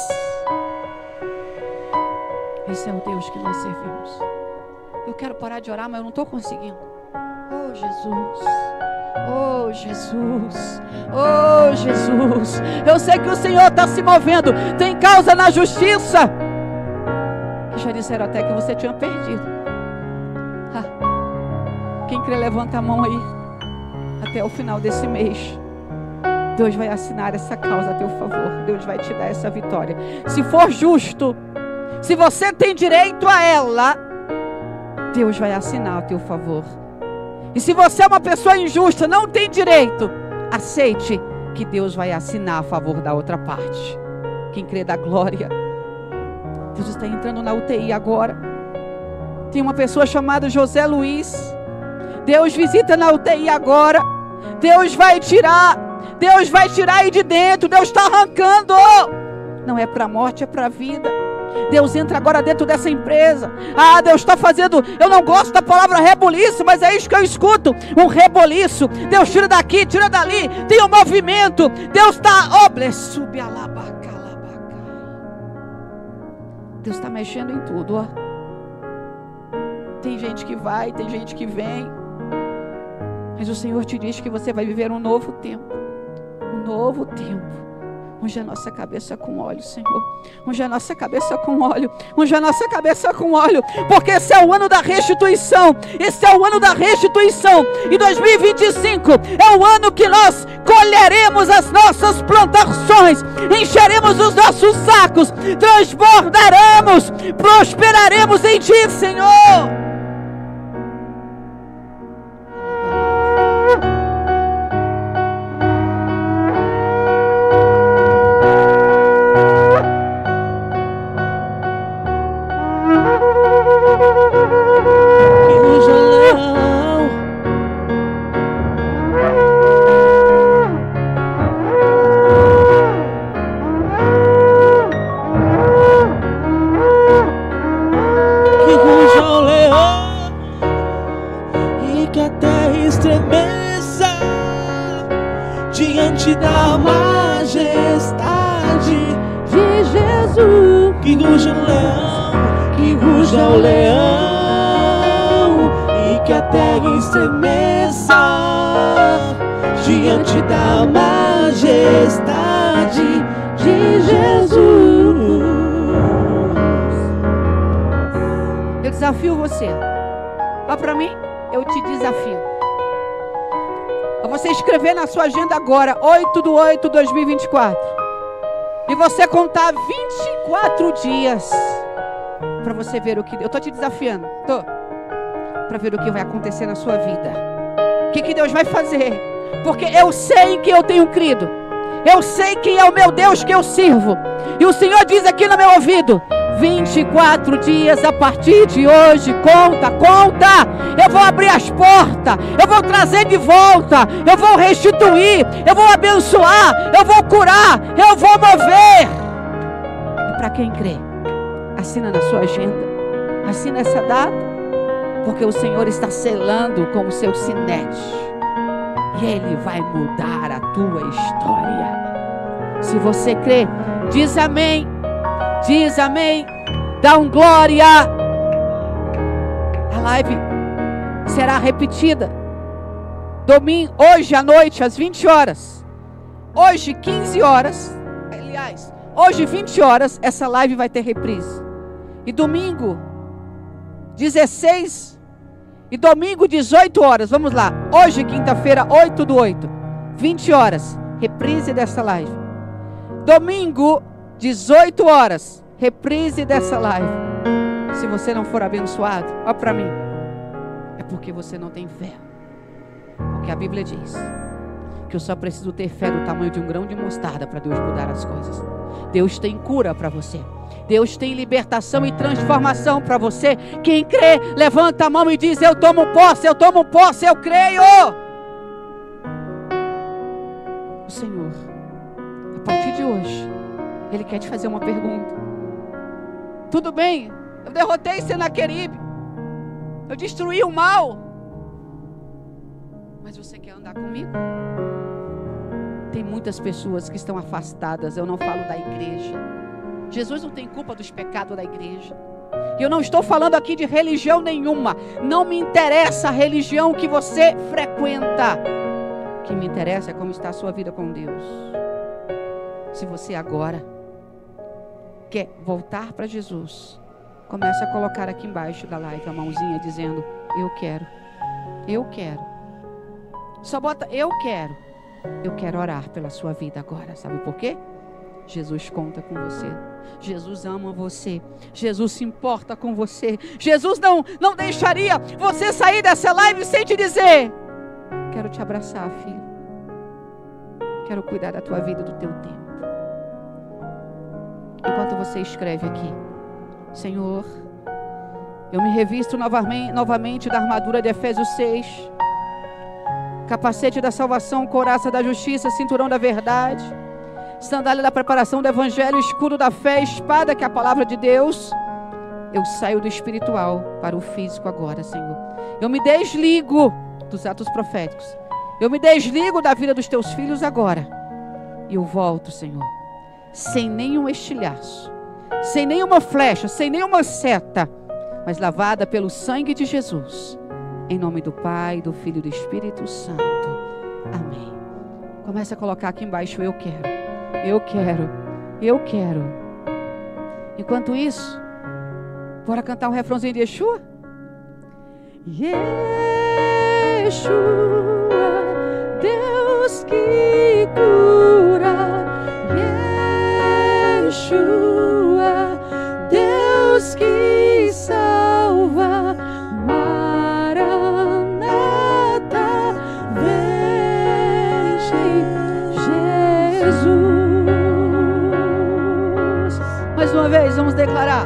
Esse é o Deus que nós servimos. Eu quero parar de orar, mas eu não estou conseguindo. Oh Jesus, Oh, Jesus. Oh, Jesus. Eu sei que o Senhor está se movendo. Tem causa na justiça. Que já disseram até que você tinha perdido. Quem crê, levanta a mão aí. Até o final desse mês, Deus vai assinar essa causa a teu favor. Deus vai te dar essa vitória. Se for justo, se você tem direito a ela, Deus vai assinar a teu favor. E se você é uma pessoa injusta, não tem direito, aceite que Deus vai assinar a favor da outra parte. Quem crê, dá glória. Deus está entrando na UTI agora. Tem uma pessoa chamada José Luiz. Deus visita na UTI agora. Deus vai tirar aí de dentro. Deus está arrancando. Não é para a morte, é para a vida. Deus entra agora dentro dessa empresa. Deus está fazendo, eu não gosto da palavra reboliço, mas é isso que eu escuto, um reboliço. Deus tira daqui, tira dali, tem um movimento. Deus está, Deus está mexendo em tudo, Tem gente que vai, tem gente que vem, mas o Senhor te diz que você vai viver um novo tempo. Um novo tempo. Unge a nossa cabeça com óleo, Senhor. Unge a nossa cabeça com óleo. Unge a nossa cabeça com óleo. Porque esse é o ano da restituição. Esse é o ano da restituição. E 2025 é o ano que nós colheremos as nossas plantações. Encheremos os nossos sacos. Transbordaremos. Prosperaremos em Ti, Senhor. Diante da majestade de Jesus, que ruja o leão, que ruja o leão, e que a terra estremeça diante da majestade de Jesus. Eu desafio você. Olha para mim, eu te desafio. Você escrever na sua agenda agora, 8/8/2024, e você contar 24 dias para você ver o que... Eu estou te desafiando, para ver o que vai acontecer na sua vida. O que Deus vai fazer? Porque eu sei em que eu tenho crido. Eu sei quem é o meu Deus que eu sirvo. E o Senhor diz aqui no meu ouvido: 24 dias a partir de hoje. Conta. Eu vou abrir as portas. Eu vou trazer de volta. Eu vou restituir. Eu vou abençoar. Eu vou curar. Eu vou mover. E para quem crê, assina na sua agenda. Assina essa data. Porque o Senhor está selando com o seu sinete. E Ele vai mudar a tua história. Se você crê, diz amém. Diz amém. Dá um glória. A live será repetida domingo, hoje à noite, às 20 horas. Hoje, 15 horas. Aliás, hoje, 20 horas, essa live vai ter reprise. E domingo, 16. E domingo, 18 horas. Vamos lá. Hoje, quinta-feira, 8/8. 20 horas. Reprise dessa live. Domingo, 18 horas, reprise dessa live. Se você não for abençoado, olha para mim, é porque você não tem fé. Porque a Bíblia diz que eu só preciso ter fé do tamanho de um grão de mostarda para Deus mudar as coisas. Deus tem cura para você. Deus tem libertação e transformação para você. Quem crê, levanta a mão e diz: eu tomo posse, eu creio. O Senhor, a partir de hoje, Ele quer te fazer uma pergunta. Tudo bem, eu derrotei Senaqueribe, eu destruí o mal, mas você quer andar comigo? Tem muitas pessoas que estão afastadas. Eu não falo da igreja. Jesus não tem culpa dos pecados da igreja. E eu não estou falando aqui de religião nenhuma. Não me interessa a religião que você frequenta. que me interessa é como está a sua vida com Deus. Se você agora quer voltar para Jesus, comece a colocar aqui embaixo da live a mãozinha dizendo: eu quero. Eu quero. Só bota eu quero. Eu quero orar pela sua vida agora. Sabe por quê? Jesus conta com você. Jesus ama você. Jesus se importa com você. Jesus não deixaria você sair dessa live sem te dizer: quero te abraçar, filho. Quero cuidar da tua vida, do teu tempo. Enquanto você escreve aqui: Senhor, eu me revisto novamente da armadura de Efésios 6, capacete da salvação, couraça da justiça, cinturão da verdade, sandália da preparação do evangelho, escudo da fé, espada que é a palavra de Deus. Eu saio do espiritual para o físico agora, Senhor. Eu me desligo dos atos proféticos. Eu me desligo da vida dos teus filhos agora. E eu volto, Senhor, sem nenhum estilhaço, sem nenhuma flecha, sem nenhuma seta, mas lavada pelo sangue de Jesus. Em nome do Pai, do Filho e do Espírito Santo. Amém. Comece a colocar aqui embaixo: eu quero. Eu quero. Eu quero. Enquanto isso, bora cantar um refrãozinho de Yeshua? Yeshua, Deus que cura. Yeshua, Deus que salva. Maranata, vem Jesus. Mais uma vez, vamos declarar: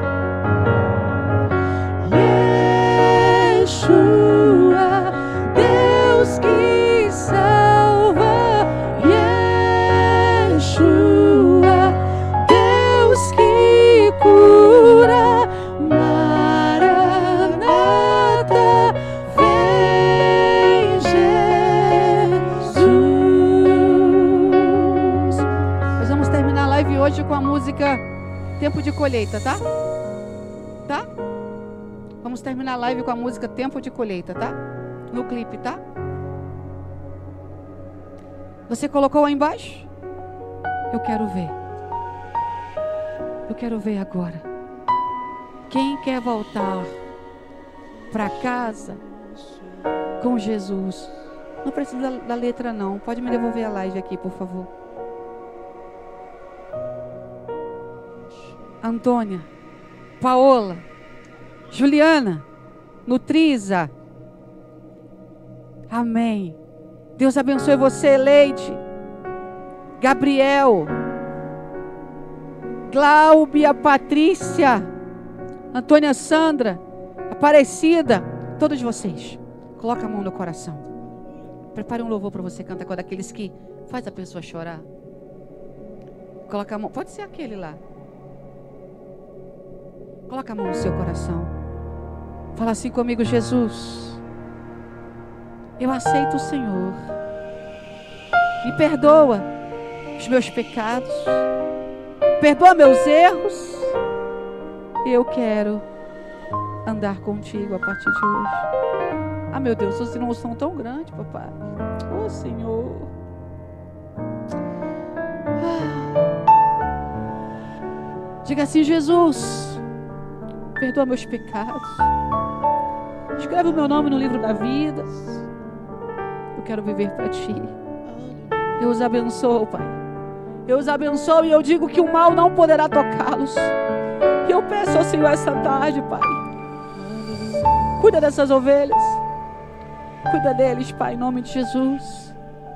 Yeshua, Deus que salva. Yeshua, Deus que cura. Maranata, vem Jesus. Nós vamos terminar a live hoje com a música Tempo de Colheita, tá? Tá? Vamos terminar a live com a música Tempo de Colheita, tá? No clipe, tá? Você colocou aí embaixo? Eu quero ver. Eu quero ver agora. Quem quer voltar para casa com Jesus? Não precisa da letra não. Pode me devolver a live aqui, por favor. Antônia, Paola, Juliana, Nutriza. Amém. Deus abençoe você, Leide, Gabriel, Gláubia, Patrícia, Antônia Sandra, Aparecida, todos vocês. Coloca a mão no coração. Prepare um louvor para você cantar com daqueles que faz a pessoa chorar. Coloca a mão, pode ser aquele lá. Coloca a mão no seu coração. Fala assim comigo: Jesus, eu aceito o Senhor. Me perdoa os meus pecados. Perdoa meus erros. Eu quero andar contigo a partir de hoje. Ah, meu Deus, seus irmãos são tão grandes, papai. Oh, Senhor. Diga assim: Jesus, perdoa meus pecados. Escreve o meu nome no livro da vida. Eu quero viver para ti. Eu os abençoo, Pai. Eu os abençoo e eu digo que o mal não poderá tocá-los. E eu peço ao Senhor essa tarde, Pai, cuida dessas ovelhas. Cuida deles, Pai, em nome de Jesus.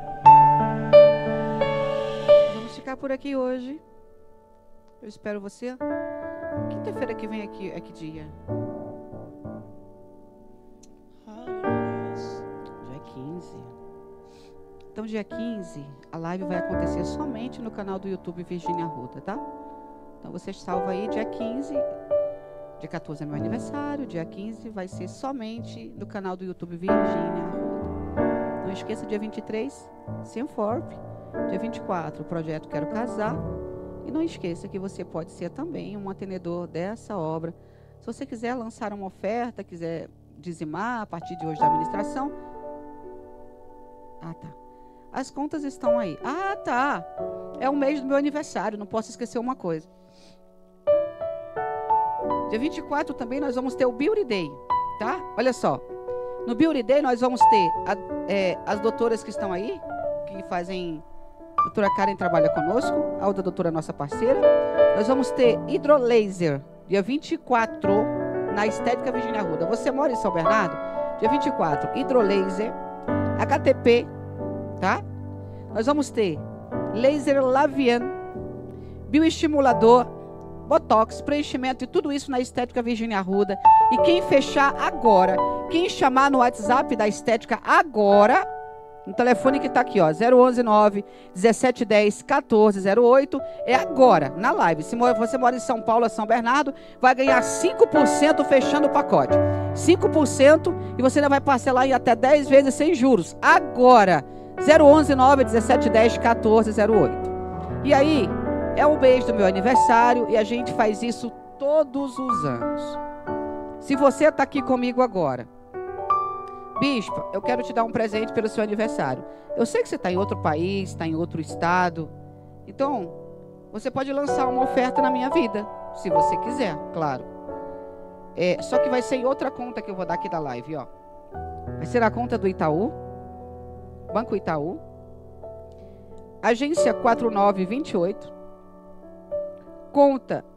Vamos ficar por aqui hoje. Eu espero você. Quinta-feira que vem aqui, é que dia? Dia 15. Então, dia 15, a live vai acontecer somente no canal do YouTube Virgínia Arruda, tá? Então, você salva aí dia 15. Dia 14 é meu aniversário. Dia 15 vai ser somente no canal do YouTube Virgínia Arruda. Não esqueça, dia 23, Sinforp. Dia 24, o projeto Quero Casar. E não esqueça que você pode ser também um mantenedor dessa obra. Se você quiser lançar uma oferta, quiser dizimar a partir de hoje da administração. As contas estão aí. Ah, tá. É o mês do meu aniversário, não posso esquecer uma coisa. Dia 24 também nós vamos ter o Beauty Day, tá? Olha só. No Beauty Day nós vamos ter as doutoras que estão aí, que fazem... A doutora Karen trabalha conosco, a outra doutora nossa parceira. Nós vamos ter hidrolaser, dia 24, na Estética Virginia Arruda. Você mora em São Bernardo? Dia 24, hidrolaser, HTP, tá? Nós vamos ter laser Lavian, bioestimulador, botox, preenchimento e tudo isso na Estética Virginia Arruda. E quem fechar agora, quem chamar no WhatsApp da Estética agora, no telefone que está aqui, ó, 019 1710 1408, é agora, na live. Se você mora em São Paulo ou São Bernardo, vai ganhar 5% fechando o pacote. 5% e você ainda vai parcelar em até 10 vezes sem juros. Agora, 019 1710 1408. E aí, é o mês do meu aniversário e a gente faz isso todos os anos. Se você está aqui comigo agora, Bispa, eu quero te dar um presente pelo seu aniversário. Eu sei que você está em outro país, está em outro estado. Então, você pode lançar uma oferta na minha vida, se você quiser, claro. Só que vai ser em outra conta que eu vou dar aqui da live, ó. Vai ser a conta do Itaú, Banco Itaú, agência 4928, conta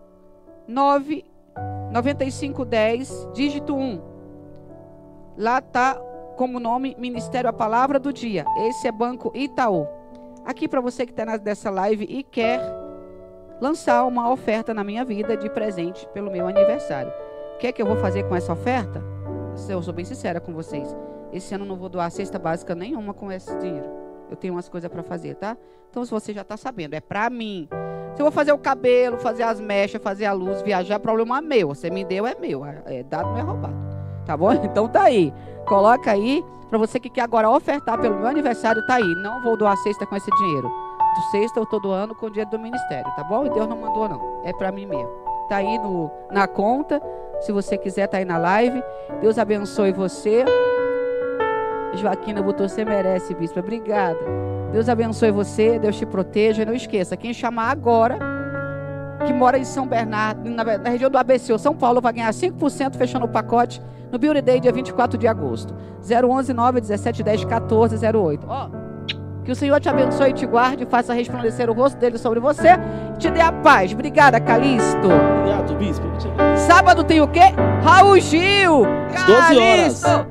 99510, dígito 1. Lá está como nome Ministério A Palavra do Dia. Esse é Banco Itaú. Aqui para você que está nessa live e quer lançar uma oferta na minha vida de presente pelo meu aniversário. O que é que eu vou fazer com essa oferta? Eu sou bem sincera com vocês. Esse ano eu não vou doar cesta básica nenhuma com esse dinheiro. Eu tenho umas coisas para fazer, tá? Então se você já está sabendo, é para mim. Se eu vou fazer o cabelo, fazer as mechas, fazer a luz, viajar, problema meu. Você me deu, é meu. Dado não é roubado. Tá bom? Então tá aí. Coloca aí, para você que quer agora ofertar pelo meu aniversário, tá aí. Não vou doar cesta com esse dinheiro. Do sexta eu tô doando com o dinheiro do ministério, tá bom? E Deus não mandou não. É para mim mesmo. Tá aí na conta. Se você quiser, tá aí na live. Deus abençoe você. Joaquina botou, você merece, bispa. Obrigada. Deus abençoe você, Deus te proteja. E não esqueça, quem chamar agora, que mora em São Bernardo, na região do ABC ou São Paulo, vai ganhar 5% fechando o pacote no Beauty Day, dia 24 de agosto. 011 91710 1408. Ó, que o Senhor te abençoe e te guarde, faça resplandecer o rosto dele sobre você e te dê a paz. Obrigada, Calixto. Obrigado, bispo. Sábado tem o quê? Raul Gil. Calixto,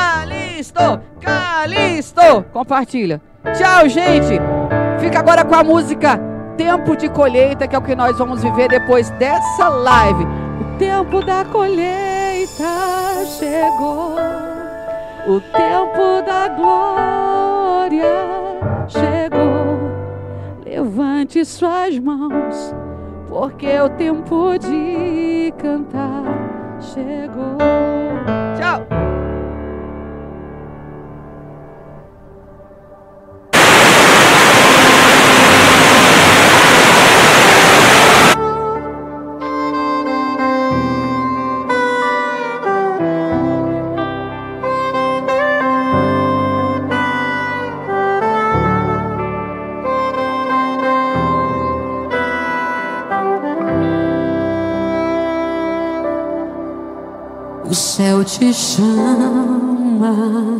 Calixto. Compartilha. Tchau, gente. Fica agora com a música Tempo de Colheita, que é o que nós vamos viver depois dessa live. O tempo da colheita chegou, o tempo da glória chegou. Levante suas mãos, porque o tempo de cantar chegou. Tchau. O céu te chama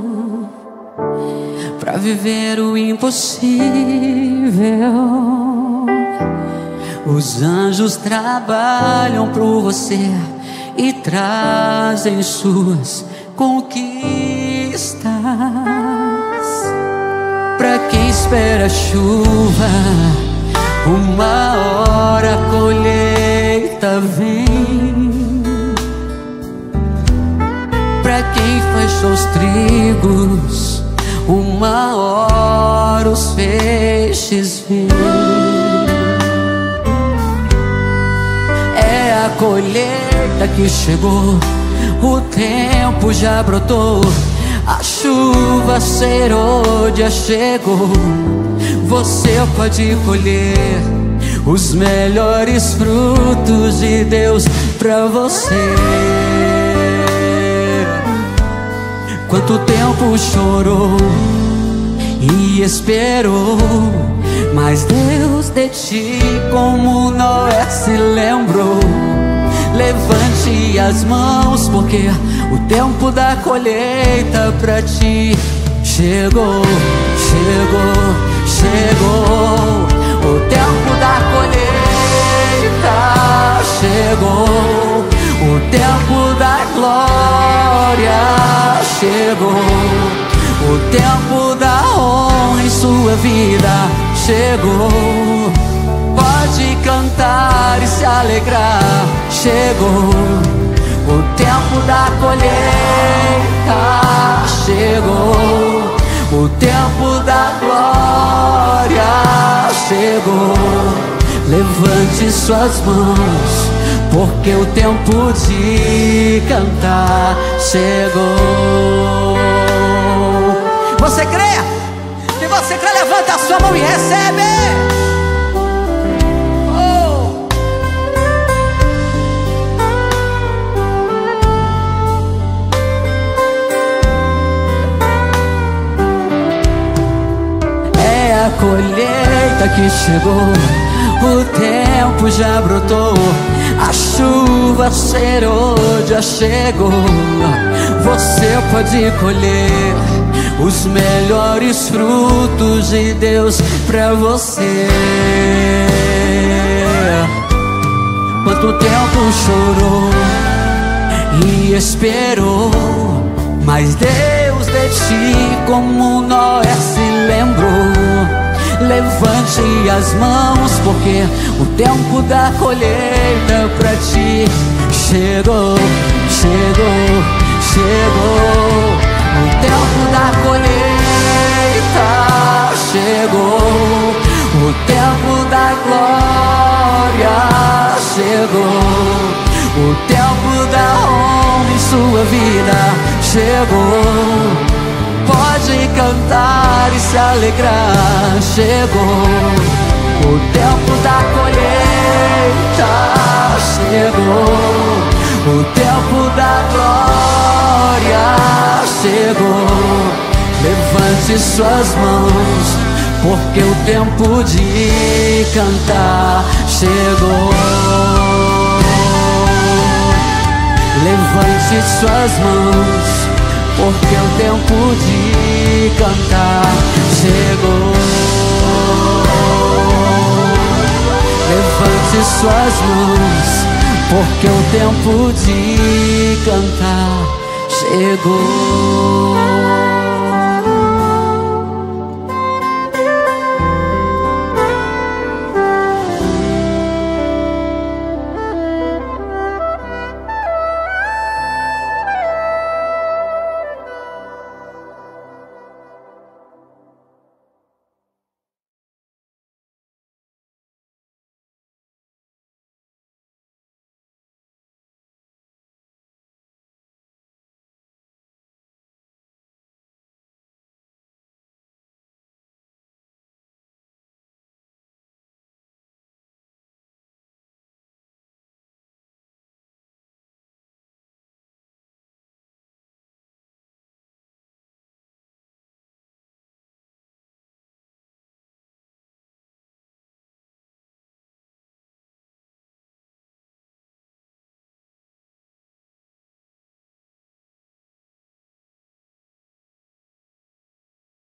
pra viver o impossível. Os anjos trabalham por você e trazem suas conquistas. Pra quem espera chuva, uma hora a colheita vem. Pra quem fechou os trigos, uma hora os feixes vêm. É a colheita que chegou, o tempo já brotou, a chuva serôdia chegou. Você pode colher os melhores frutos de Deus pra você. Quanto tempo chorou e esperou. Mas Deus de ti, como Noé se lembrou. Levante as mãos, porque o tempo da colheita pra ti chegou, chegou, chegou. O tempo da colheita chegou. O tempo da glória chegou. O tempo da honra em sua vida chegou. Pode cantar e se alegrar, chegou. O tempo da colheita chegou. O tempo da glória chegou. Levante suas mãos, porque o tempo de cantar chegou. Você crê? Se você crê, levanta a sua mão e recebe. A colheita que chegou, o tempo já brotou, a chuva cerou, já chegou. Você pode colher os melhores frutos de Deus pra você. Quanto tempo chorou e esperou, mas Deus de ti, como Noé se lembrou. Levante as mãos, porque o tempo da colheita pra ti chegou, chegou, chegou. O tempo da colheita chegou. O tempo da glória chegou. O tempo da honra em sua vida chegou. Pode cantar e se alegrar, chegou. O tempo da colheita chegou. O tempo da glória chegou. Levante suas mãos, porque o tempo de cantar chegou. Levante suas mãos, porque o tempo de cantar chegou. Levante suas mãos, porque o tempo de cantar chegou.